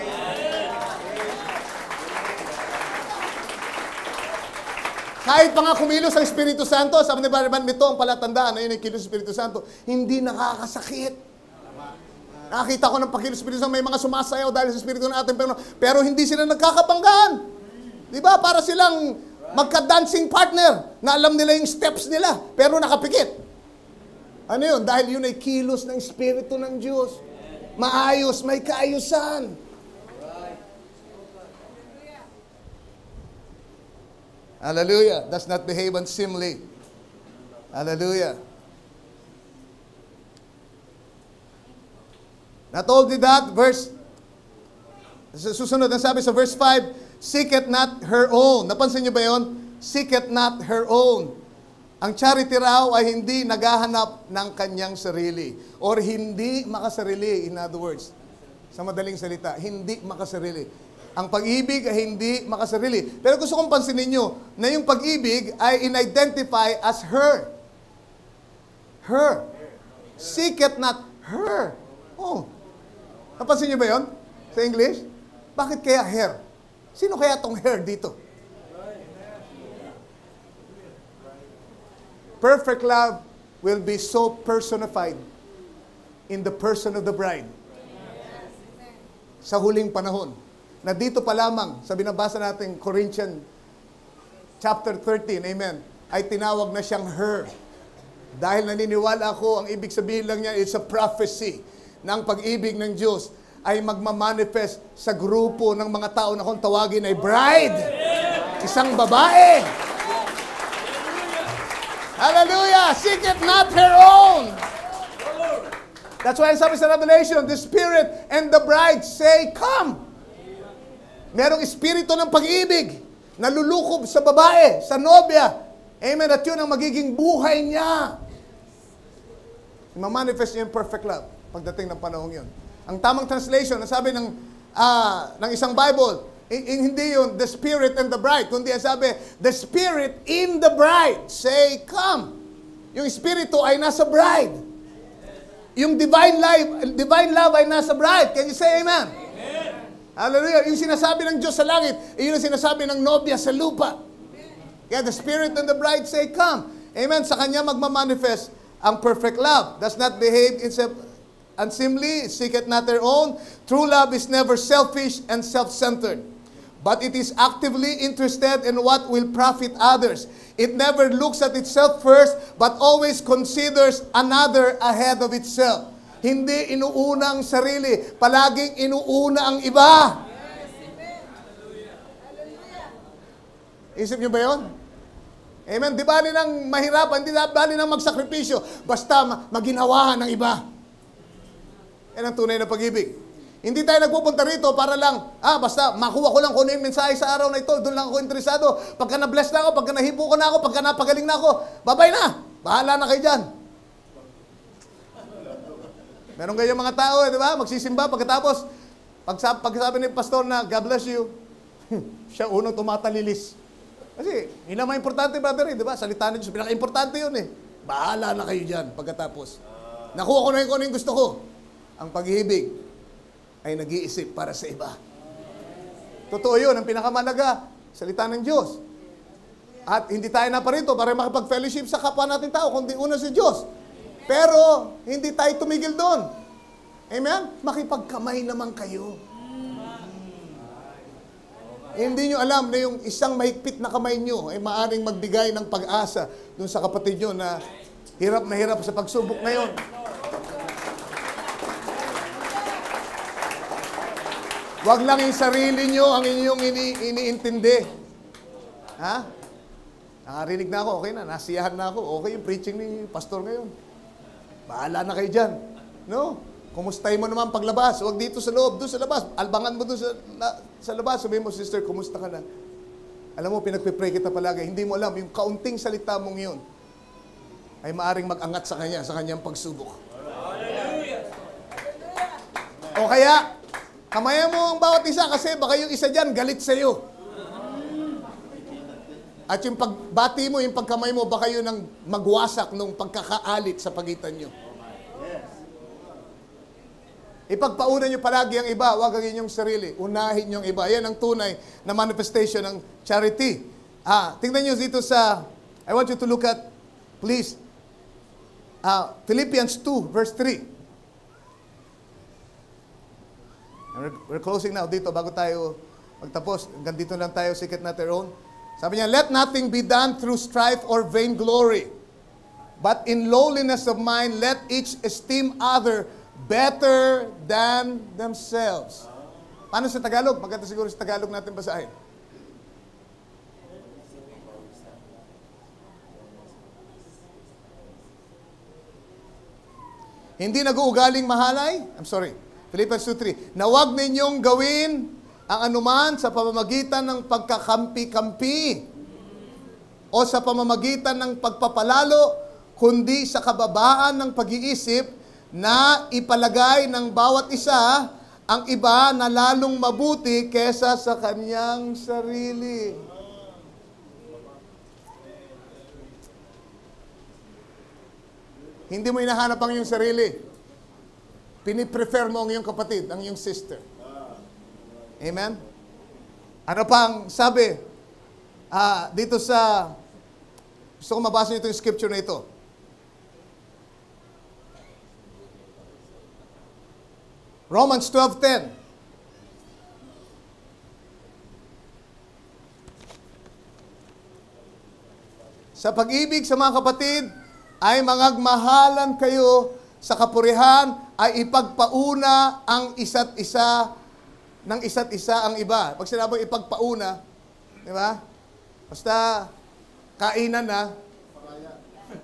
Kahit pa nga kumilos ang Espiritu Santo, sabi ni Barban, ito ang palatandaan na yun ang kilos ng Espiritu Santo, hindi nakakasakit. Nakakita ko ng pagkilos ng Espiritu Santo, may mga sumasayaw dahil sa Espiritu ng ating Panginoon, pero hindi sila nagkakabanggaan. Di ba? Para silang magka-dancing partner na alam nila yung steps nila, pero nakapikit. Ano yun? Dahil yun ay kilos ng Espiritu ng Diyos. Maayos, may kaayusan. Hallelujah. Does not behave unseemly. Hallelujah. Not only that, susunod ang sabi sa verse 5, seeketh not her own. Napansin niyo ba yun? Seeketh not her own. Ang charity raw ay hindi naghahanap ng kanyang sarili. Or hindi makasarili, in other words. Sa madaling salita, hindi makasarili. Ang pag-ibig ay hindi makasarili. Pero gusto kong pansinin nyo na yung pag-ibig ay in-identify as her. Her. Seeketh not her. Oh. Napansin nyo ba yun? Sa English? Bakit kaya her? Sino kaya tong her dito? Perfect love will be so personified in the person of the bride. Sa huling panahon. Na dito pa lamang, sa binabasa natin, Corinthians chapter 13, amen, ay tinawag na siyang her. Dahil naniniwala ako, ang ibig sabihin lang niya, it's a prophecy ng pag-ibig ng Diyos ay magmamanifest sa grupo ng mga tao na kung tawagin ay bride. Isang babae. Hallelujah! Seek it not her own. That's why sabi sa Revelation, the Spirit and the bride say, come. Merong espiritu ng pag-ibig na lulukob sa babae, sa nobya. Amen. At yun ang magiging buhay niya. Mamanifest niya yung perfect love pagdating ng panahon yun. Ang tamang translation, sabi ng isang Bible, hindi yun, the Spirit and the bride, kundi sabi, the Spirit in the bride, say, come. Yung Espiritu ay nasa bride. Yung divine love ay nasa bride. Can you say amen? Amen. Hallelujah. Yung sinasabi ng Diyos sa langit, yun yung sinasabi ng nobya sa lupa. Kaya the Spirit and the bride say, come. Amen. Sa Kanya magmamanifest ang perfect love. Does not behave unseemly, seek it not their own. True love is never selfish and self-centered, but it is actively interested in what will profit others. It never looks at itself first, but always considers another ahead of itself. Hindi inuuna ang sarili, palaging inuuna ang iba. Isip niyo ba yun? Amen. Di bali nang mahirapan, di bali nang magsakripisyo, basta maginawahan ng iba. Yan ang tunay na pag-ibig. Hindi tayo nagpupunta rito para lang, basta makuha ko lang kung ano yung mensahe sa araw na ito, doon lang ako interesado. Pagka na-bless na ako, pagka nahipo ko na ako, pagka napagaling na ako, babay na, bahala na kayo dyan. Meron kayong mga tao, di ba? Magsisimba, pagkatapos, pagsabi ni pastor na, God bless you, siya unang tumatalilis. Kasi, yun ang mga importante, brother, di ba? Salita ng Diyos, pinaka-importante yun eh. Bahala na kayo dyan, pagkatapos. Nakuha ko na yung kung ano yung gusto ko. Ang pag-ibig ay nag-iisip para sa iba. Totoo yun, ang pinakamalaga, salita ng Diyos. At hindi tayo na parito para makapag-fellowship sa kapwa natin tao, kundi una si Diyos. Pero, hindi tayo tumigil doon. Amen? Makipagkamay naman kayo. Hindi nyo alam na yung isang mahigpit na kamay nyo ay maaring magbigay ng pag-asa dun sa kapatid nyo na hirap sa pagsubok ngayon. Huwag lang yung sarili nyo ang inyong iniintindi. Ha? Nakarinig na ako, okay na, nasiyahan na ako, okay yung preaching ni pastor ngayon. Bahala na kayo dyan. No? Kumustahin mo naman paglabas. Huwag dito sa loob, doon sa labas. Albangan mo doon sa labas. Sabihin mo, sister, kumusta ka na? Alam mo, pinagpipray kita palagi. Hindi mo alam, yung kaunting salita mong yun ay maaring mag-angat sa kanya, sa kanyang pagsubok. O kaya, kamayan mo ang bawat isa kasi baka yung isa dyan galit sa iyo. At yung pagbati mo, yung pagkamay mo, baka yun ang magwasak nung pagkakaalit sa pagitan nyo. Ipagpauna nyo palagi ang iba, huwag ang inyong sarili. Unahin nyo ang iba. Yan ang tunay na manifestation ng charity. Tingnan nyo dito sa, I want you to look at, please, Philippians 2, verse 3. We're closing now dito bago tayo magtapos. Hanggang dito lang tayo, seek it not their own. Sabi niya, let nothing be done through strife or vainglory, but in lowliness of mind, let each esteem other better than themselves. Paano sa Tagalog? Maganda siguro sa Tagalog natin basahin. Hindi nag-uugaling mahalay? I'm sorry. Philippians 2:3. Na huwag ninyong gawin ang anuman sa pamamagitan ng pagkakampi-kampi o sa pamamagitan ng pagpapalalo, kundi sa kababaan ng pag-iisip na ipalagay ng bawat isa ang iba na lalong mabuti kesa sa kanyang sarili. Hindi mo hinahanap ang iyong sarili. Piniprefer mo ang iyong kapatid, ang iyong sister. Amen? Ano pang sabi? Dito sa, gusto ko mabasa nyo itong scripture na ito. Romans 12:10. Sa pag-ibig sa mga kapatid, ay mangagmahalan kayo, sa kapurihan ay ipagpauna ang isa't isa ng isa't isa ang iba. Pag sinabing ipagpauna, di ba? Basta kainan na.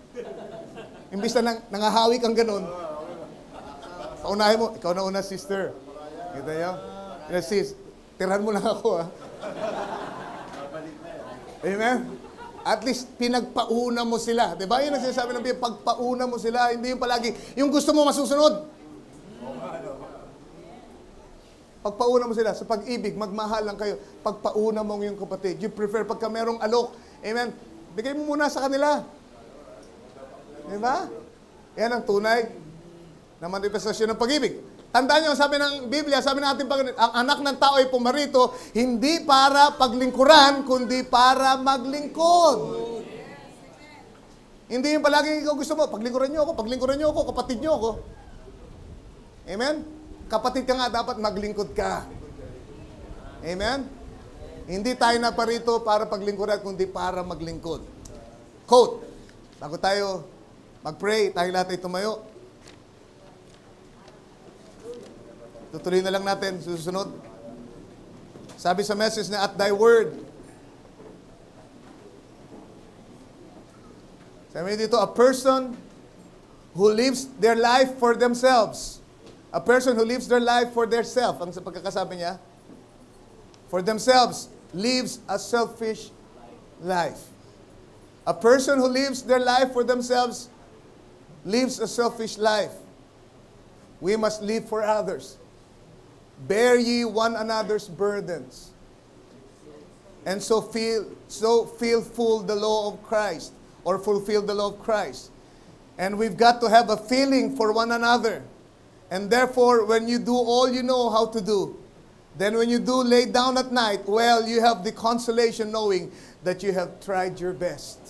Imbis na nangahawi kang ganun, paunahin mo, ikaw na una, sister. Kita nyo? Sis, tirahan mo lang ako, ha? Amen? At least, pinagpauna mo sila. Diba? Yun ang sinasabi ng Biblia, pagpauna mo sila. Hindi yung palagi, yung gusto mo masusunod. Pagpauna mo sila. Sa pag-ibig, magmahal lang kayo. Pagpauna mo yung kapatid. You prefer, pagka merong alok, amen, bigay mo muna sa kanila. Diba? Yan ang tunay na manifestasyon ng pag-ibig. Tandaan nyo, sabi ng Biblia, sabi ng ating Panginoon, ang anak ng tao ay pumarito, hindi para paglingkuran, kundi para maglingkod. Hindi yung palaging ikaw gusto mo, paglingkuran nyo ako, kapatid nyo ako. Amen? Kapatid ka nga, dapat maglingkod ka. Amen? Hindi tayo na parito para paglingkuran, kundi para maglingkod. Quote, bago tayo mag-pray, tayo lahat ay tumayo. Tutuloy na lang natin, susunod. Sabi sa message na, at thy word. Sabi dito, a person who lives their life for themselves. A person who lives their life for their self. Ang sa pagkakasabi niya, for themselves, lives a selfish life. A person who lives their life for themselves, lives a selfish life. We must live for others. Bear ye one another's burdens, and so fulfill the law of Christ, or fulfill the law of Christ. And we've got to have a feeling for one another. And therefore, when you do all you know how to do, then when you do lay down at night, well, you have the consolation knowing that you have tried your best.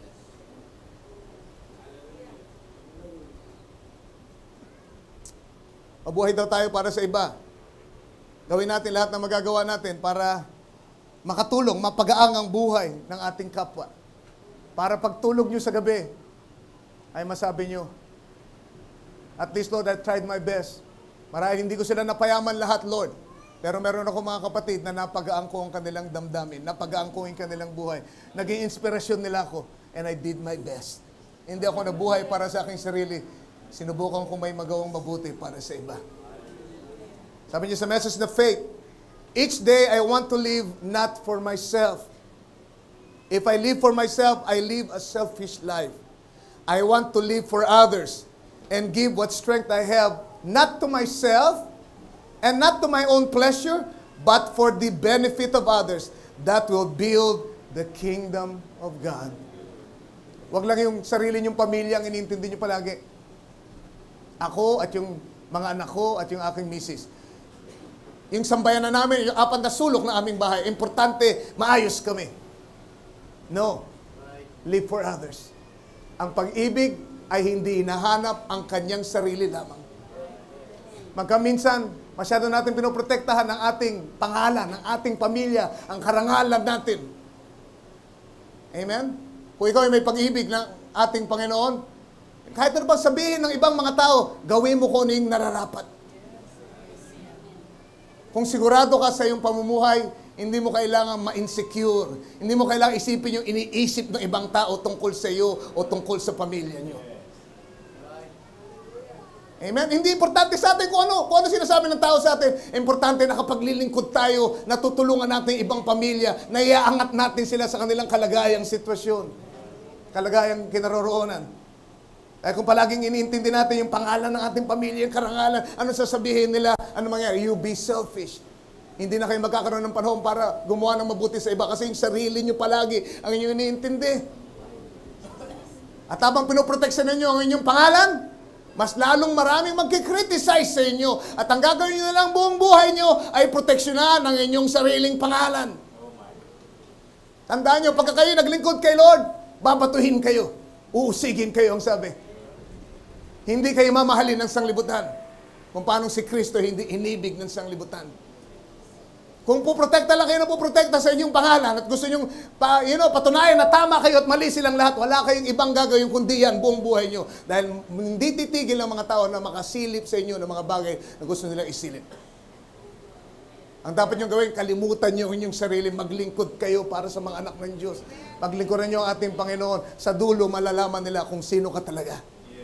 Mabuhay daw tayo para sa iba. Gawin natin lahat na magagawa natin para makatulong, mapagaang ang buhay ng ating kapwa. Para pagtulog nyo sa gabi, ay masabi nyo, at least, Lord, I tried my best. Marahil hindi ko sila napayaman lahat, Lord. Pero meron ako mga kapatid na napagaang ko ang kanilang damdamin, napagaang ko ang kanilang buhay. Naging inspirasyon nila ako, and I did my best. Hindi ako nabuhay para sa aking sarili. Sinubukan ko may magawang mabuti para sa iba. Sabi niya sa message na faith, each day I want to live not for myself. If I live for myself, I live a selfish life. I want to live for others and give what strength I have, not to myself and not to my own pleasure, but for the benefit of others that will build the kingdom of God. Huwag lang yung sarili niyong pamilya ang inintindi niyo palagi. Ako at yung mga anak ko at yung aking misis. Yung sambayan na namin, yung apat na sulok na aming bahay, importante, maayos kami. No. Live for others. Ang pag-ibig ay hindi hinahanap ang kanyang sarili lamang. Magkaminsan, masyado natin pinoprotektahan ang ating pangalan, ang ating pamilya, ang karangalan natin. Amen? Kung ikaw ay may pag-ibig ng ating Panginoon, kahit ano bang sabihin ng ibang mga tao, gawin mo kung ano yung nararapat. Kung sigurado ka sa iyong pamumuhay, hindi mo kailangan ma-insecure. Hindi mo kailangan isipin yung iniisip ng ibang tao tungkol sa iyo o tungkol sa pamilya niyo. Amen? Hindi importante sa atin kung ano sinasabi ng tao sa atin. Importante na kapag lilingkod tayo, natutulungan natin ibang pamilya, na iaangat natin sila sa kanilang kalagayang sitwasyon, kalagayang kinaroroonan. Kaya kung palaging iniintindi natin yung pangalan ng ating pamilya, yung karangalan, ano sasabihin nila, ano mangyari? You be selfish. Hindi na kayo magkakaroon ng panahon para gumawa ng mabuti sa iba kasi yung sarili nyo palagi ang inyong iniintindi. At habang pinoproteksyon ninyo ang inyong pangalan, mas lalong maraming magkikriticize sa inyo. At ang gagawin nyo na lang buong buhay nyo ay proteksyonan ang inyong sariling pangalan. Tandaan nyo, pagka kayo naglingkod kay Lord, babatuhin kayo. Uusigin kayo ang sabi. Hindi kayo mamahalin ng sanglibutan. Kung paano si Kristo hindi inibig ng sanglibutan. Kung puprotekta lang kayo na puprotekta sa inyong pangalan at gusto nyong patunayan na tama kayo at mali silang lahat, wala kayong ibang gagawin kundi yan buong buhay nyo. Dahil hindi titigil ang mga tao na makasilip sa inyo ng mga bagay na gusto nilang isilip. Ang dapat nyo gawin, kalimutan nyo inyong sarili, maglingkod kayo para sa mga anak ng Diyos. Paglingkuran nyo ang ating Panginoon, sa dulo malalaman nila kung sino ka talaga.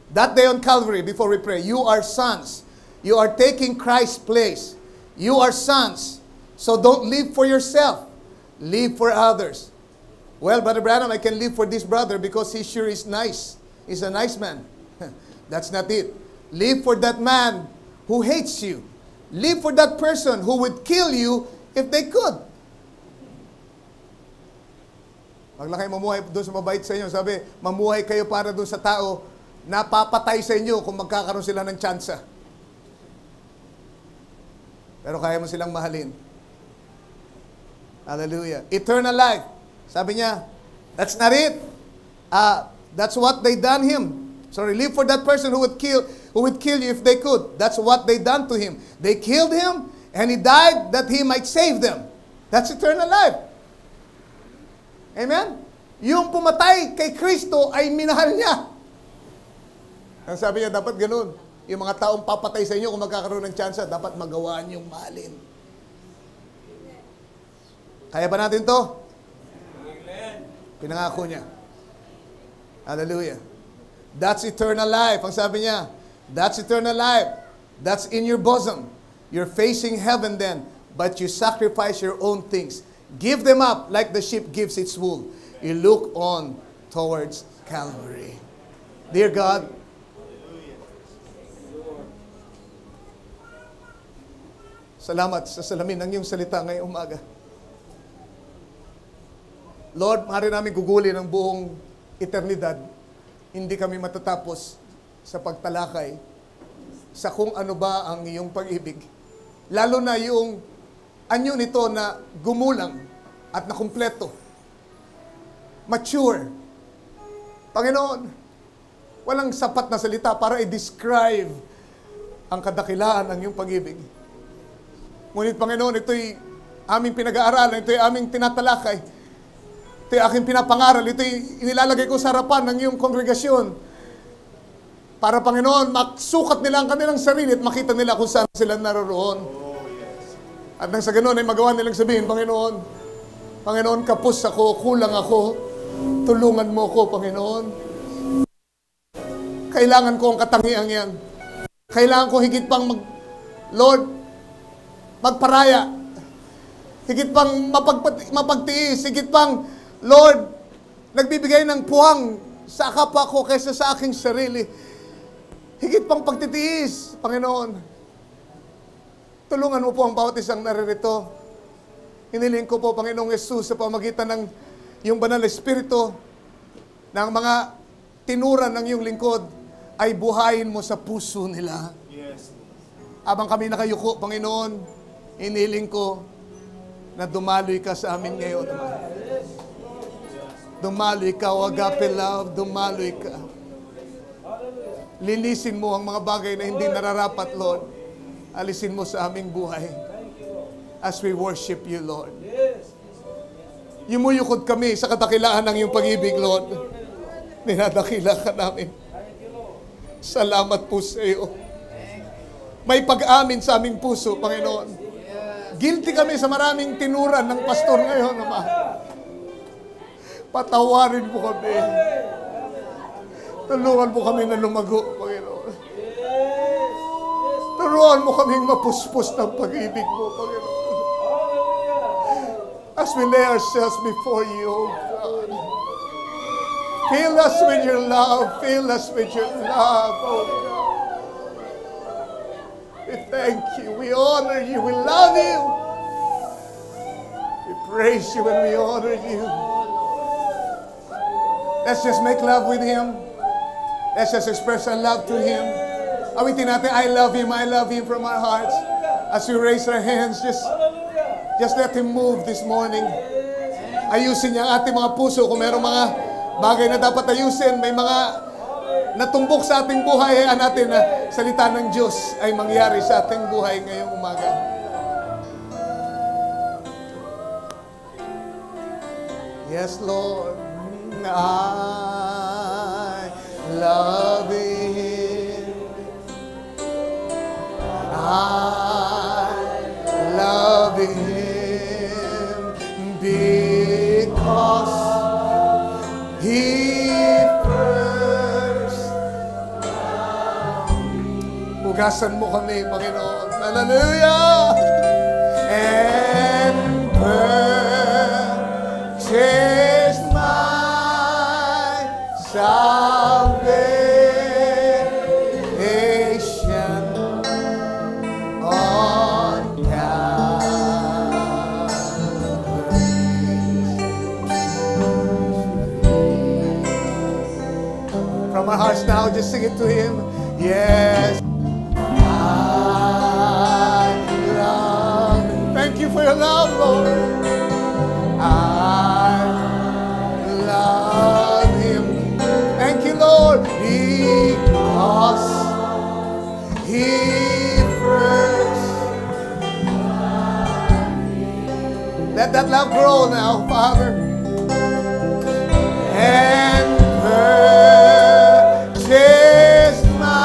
That day on Calvary, before we pray, you are sons. You are taking Christ's place. You are sons. So don't live for yourself. Live for others. Well, Brother Branham, I can live for this brother because he sure is nice. He's a nice man. That's not it. Live for that man who hates you. Live for that person who would kill you if they could. Wag lang kayo mamuhay doon sa mabait sa inyo. Sabi, mamuhay kayo para doon sa tao na papatay sa inyo kung magkakaroon sila ng tsansa. Pero kaya mo silang mahalin. Hallelujah. Eternal life. Sabi niya, that's not it. That's what they done him. Sorry, live for that person who would kill you if they could. That's what they done to him. They killed him and he died that he might save them. That's eternal life. Amen? Yung pumatay kay Kristo ay minahal niya. Ang sabi niya, dapat ganun. Yung mga taong papatay sa inyo kung magkakaroon ng tsansa, dapat magawaan yung mahalin. Kaya ba natin to? Pinangako niya. Hallelujah. That's eternal life. Ang sabi niya, that's eternal life. That's in your bosom. You're facing heaven then, but you sacrifice your own things. Give them up like the sheep gives its wool. You look on towards Calvary. Dear God, salamat sa salamin ng iyong salita ngayong umaga. Lord, maaari namin gugulin ang buong eternidad. Hindi kami matatapos sa pagtalakay sa kung ano ba ang iyong pag-ibig. Lalo na yung anyo nito na gumulang at nakumpleto. Mature. Panginoon, walang sapat na salita para i-describe ang kadakilaan ng iyong pag-ibig. Ngunit Panginoon, ito'y aming pinag-aaralan, ito'y aming tinatalakay. Ito'y aking pinapangaral, ito'y inilalagay ko sa harapan ng iyong kongregasyon. Para Panginoon, maksukat nila ang kanilang sarili at makita nila kung saan sila naroroon. At nang sa ganoon ay magawa nilang sabihin, Panginoon, kapos ako, kulang ako, tulungan mo ko, Panginoon. Kailangan ko ang katangiang yan. Kailangan ko higit pang magparaya. Higit pang mapagtiis. Higit pang, Lord, nagbibigay ng puwang sa kapwa ko kaysa sa aking sarili. Higit pang pagtitiis, Panginoon. Tulungan mo po ang bawat isang naririto. Hiniling ko po, Panginoong Yesus, sa pamagitan ng iyong banal na Espiritu, ng mga tinuran ng iyong lingkod, ay buhayin mo sa puso nila. Yes. Habang kami nakayuko, Panginoon, hiniling ko na dumaloy ka sa amin ngayon, Ama. Dumaloy ka, o agape love, dumaloy ka. Linisin mo ang mga bagay na hindi nararapat, Lord. Alisin mo sa aming buhay as we worship you, Lord. Yumuyukod kami sa kadakilaan ng iyong pag-ibig, Lord. Ninadakila ka namin. Salamat po sa iyo. May pag-amin sa aming puso, Panginoon. Guilty kami sa maraming tinuran ng pastor ngayon, Ama. Patawarin mo kami. Tulungan mo kami na lumago, Panginoon. Turuan mo kaming mapuspos ng pag-ibig mo, Panginoon. As we lay ourselves before you, O God. Fill us with your love. Fill us with your love, O God. We thank you. We honor you. We love you. We praise you and we honor you. Let's just make love with Him. Let's just express our love to Him. Awitin natin, I love Him from our hearts. As we raise our hands, just let Him move this morning. Ayusin niya ang ating mga puso. Kung mayroong mga bagay na dapat ayusin, may mga natumbok sa ating buhay, hayaan natin na salita ng Diyos ay mangyari sa ating buhay ngayong umaga. Yes, Lord. I love Him. I love Him because He first Hugasan mo kami, Panginoon. Hallelujah! And purchase my salvation on Calvary. From our hearts now, just sing it to Him. Yes. Thank you for your love, Lord. I love Him. Thank you, Lord, because He first. Let that love grow now, Father. And purchase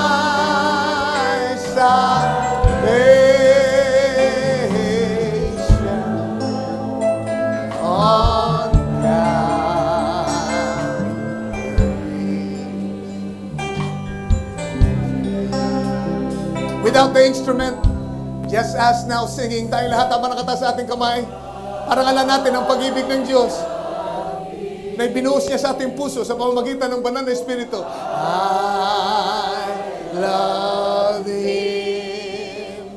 my salvation. Without the instrument, just as now singing, tayong lahat habang nakataas sa ating kamay, parangalan natin ang pag-ibig ng Diyos na ibinuhos niya sa ating puso sa pamamagitan ng banal na Espiritu. I love Him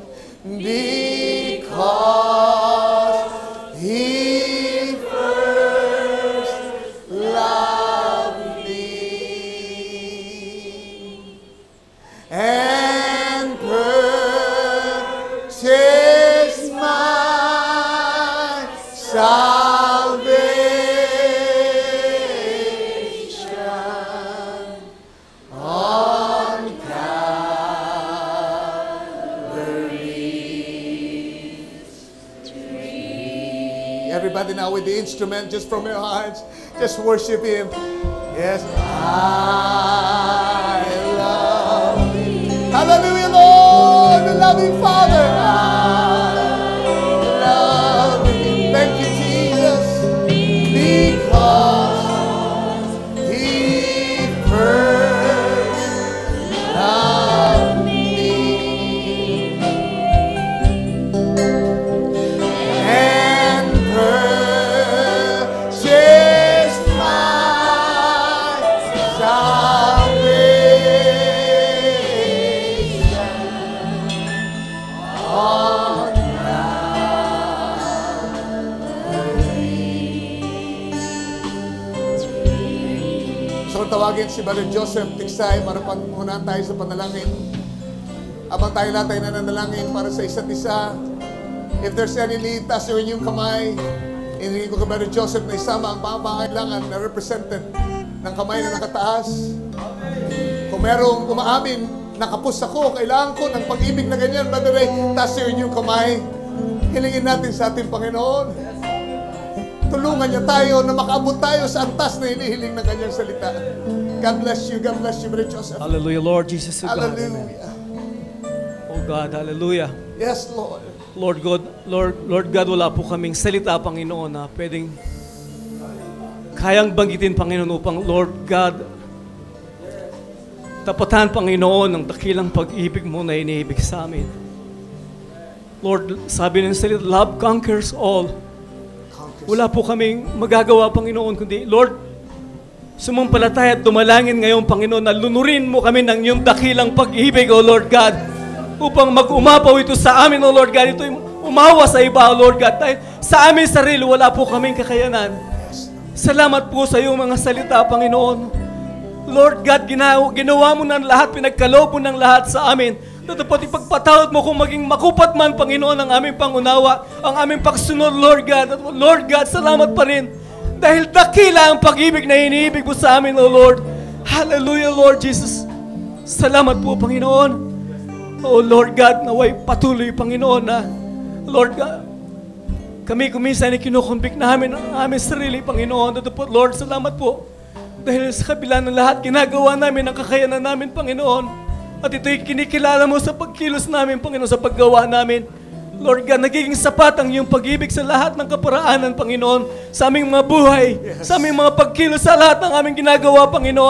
because He first loved me. And purchase my salvation on Calvary. Everybody now with the instrument, just from your hearts, just worship Him. Yes, I love Him. Hallelujah, Lord, the loving Father. I love Him. Thank you, Jesus, because He first loved me and purchased my salvation on Calvary. So tawagin si Brother Joseph Tiksay para pagmunan tayo sa panalangin. Habang tayo lahat ay nananalangin para sa isa't isa. If there's any need, taas yung inyong kamay. Inigin ko kay Brother Joseph na isama ang pangangailangan na represented ng kamay na nakataas. Kung merong umaamin, nakapos ako, kailangan ko ng pag-ibig na ganyan, Brother Ray, taas yung inyong kamay. Hilingin natin sa ating Panginoon. Tulungan niya tayo na makaabot tayo sa antas na hinihiling ng kanyang salita. God bless you, Brother Joseph.
Hallelujah, Lord Jesus, O God.
Hallelujah.
Oh God, hallelujah.
Yes, Lord.
Lord God, wala po kaming salita, Panginoon, na pwedeng kayang banggitin, Panginoon, upang, Lord God, tapatan, Panginoon, ng dakilang pag-ibig mo na iniibig sa amin. Lord, sabi ng salita, love conquers all. Wala po kaming magagawa, Panginoon, kundi, Lord, sumampalataya at dumalangin ngayon, Panginoon, na lunurin mo kami ng iyong dakilang pag-ibig, O Lord God, upang mag-umapaw ito sa amin, O Lord God. Ito umawa sa iba, O Lord God. Dahil sa amin sarili, wala po kaming kakayanan. Salamat po sa iyong mga salita, Panginoon. Lord God, ginawa mo ng lahat, pinagkaloob mo ng lahat sa amin. Tatapat ipagpatawad mo kung maging makupat man, Panginoon, ang aming pangunawa, ang aming pagsunod, Lord God. At Lord God, salamat pa rin. Dahil dakila ang pag-ibig na iniibig mo sa amin, O Lord. Hallelujah, Lord Jesus. Salamat po, Panginoon. Oh Lord God, naway patuloy, Panginoon, na Lord God, kami kuminsan ay kinukumbik namin ang aming sarili, Panginoon. Tatapat, Lord, salamat po. Dahil sa kabila ng lahat, ginagawa namin ang kakayanan namin, Panginoon. At ito'y kinikilala mo sa pagkilos namin, Panginoon, sa paggawa namin. Lord God, nagiging sapat ang iyong pag-ibig sa lahat ng kaparaanan, Panginoon, sa aming mga buhay, sa aming mga pagkilos, sa lahat ng aming ginagawa, Panginoon.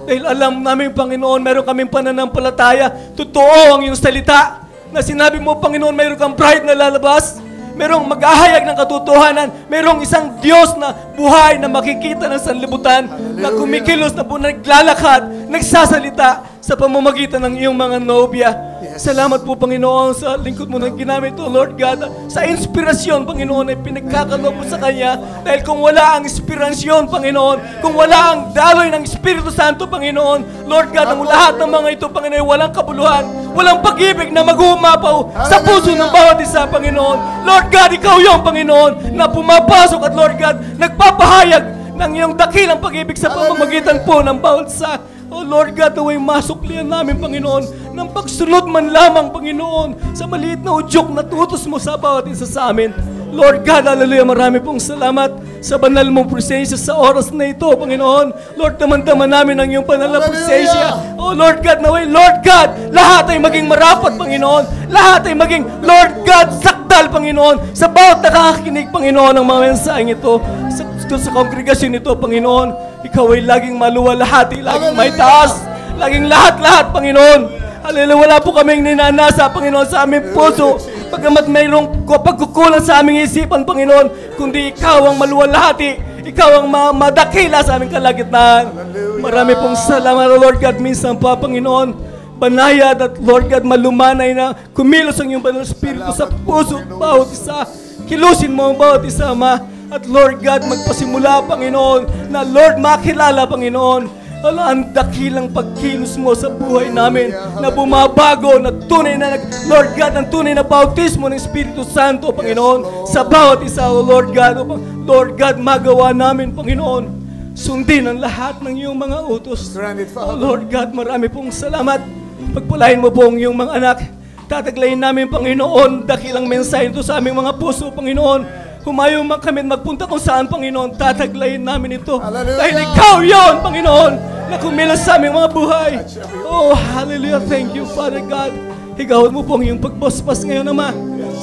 Dahil alam namin, Panginoon, meron kaming pananampalataya. Totoo ang iyong salita na sinabi mo, Panginoon, meron kang bride na lalabas. Merong mag-ahayag ng katotohanan. Merong isang Diyos na buhay na makikita ng sanlibutan, na kumikilos, na naglalakad, nagsasalita sa pamamagitan ng iyong mga nobya. Salamat po, Panginoon, sa lingkod mo na ginamit, O Lord God, sa inspirasyon, Panginoon, ay pinagkakalob mo sa Kanya. Dahil kung wala ang inspirasyon, Panginoon, kung wala ang daloy ng Espiritu Santo, Panginoon, Lord God, ang lahat ng mga ito, Panginoon, walang kabuluhan, walang pag-ibig na mag-uumapaw sa puso ng bawat isa, Panginoon. Lord God, Ikaw yung Panginoon na pumapasok at Lord God, nagpapahayag ng iyong dakilang pag-ibig sa pamamagitan po ng bawat isa. Oh Lord God, naway masuklian namin, Panginoon, ng pagsunod man lamang, Panginoon, sa maliit na udyok na tutos mo sa bawat isa sa amin. Lord God, hallelujah, marami pong salamat sa banal mong presensya sa oras na ito, Panginoon. Lord, damdaman namin ang iyong banal na presensya. Oh Lord God, naway, Lord God, lahat ay maging marapat, Panginoon. Lahat ay maging, Lord God, sakdal, Panginoon, sa bawat nakakakinig, Panginoon, ng mga mensaheng ito, sa kongregasyon ito, Panginoon. Ikaw ay laging maluwalhati, laging may taas, laging lahat-lahat, Panginoon. Hallelujah, wala po kaming ninanasa, Panginoon, sa aming puso, pagkamat mayroong pagkukulang sa aming isipan, Panginoon, kundi Ikaw ang maluwalhati, Ikaw ang madakila sa aming kalagitnaan. Marami pong salamat, Lord God, minsan pa, Panginoon, banayad at Lord God, malumanay na kumilos ang iyong banal Espiritu sa puso, bawat isa. Kilusin mo ang bawat isa, Ama. At Lord God, magpasimula, Panginoon, na Lord, makilala, Panginoon, ang dakilang pagkilos mo sa buhay namin, na bumabago, na tunay na, Lord God, ang tunay na bautismo ng Espiritu Santo, Panginoon, sa bawat isa, O Lord God. Lord God, magawa namin, Panginoon, sundin ang lahat ng iyong mga utos. O Lord God, marami pong salamat. Pagpalain mo po ang iyong mga anak. Tataglayin namin, Panginoon, dakilang mensahe ito sa aming mga puso, Panginoon. Humayo man kami magpunta kung saan, Panginoon, tataglayin namin ito.
Hallelujah.
Dahil Ikaw yon, Panginoon, na kumilos sa aming mga buhay. Oh, hallelujah. Thank you, Father God. Higawan mo po ang iyong pagbasbas ngayon, Ama.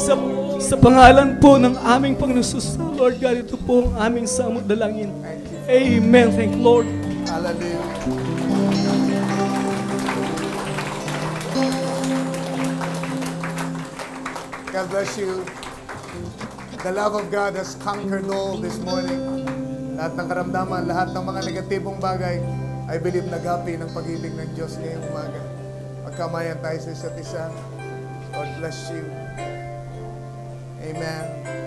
Sa pangalan po ng aming Panginoon Jesus, Lord God, ito po ang aming samot dalangin. Amen. Thank you, Lord.
Hallelujah. God bless you. The love of God has conquered all this morning. Lahat ng karamdaman, lahat ng mga negatibong bagay, I believe naghapi ng pag-ibig ng Diyos ngayong umaga. Magkamayan tayo sa isa't isa. God bless you. Amen.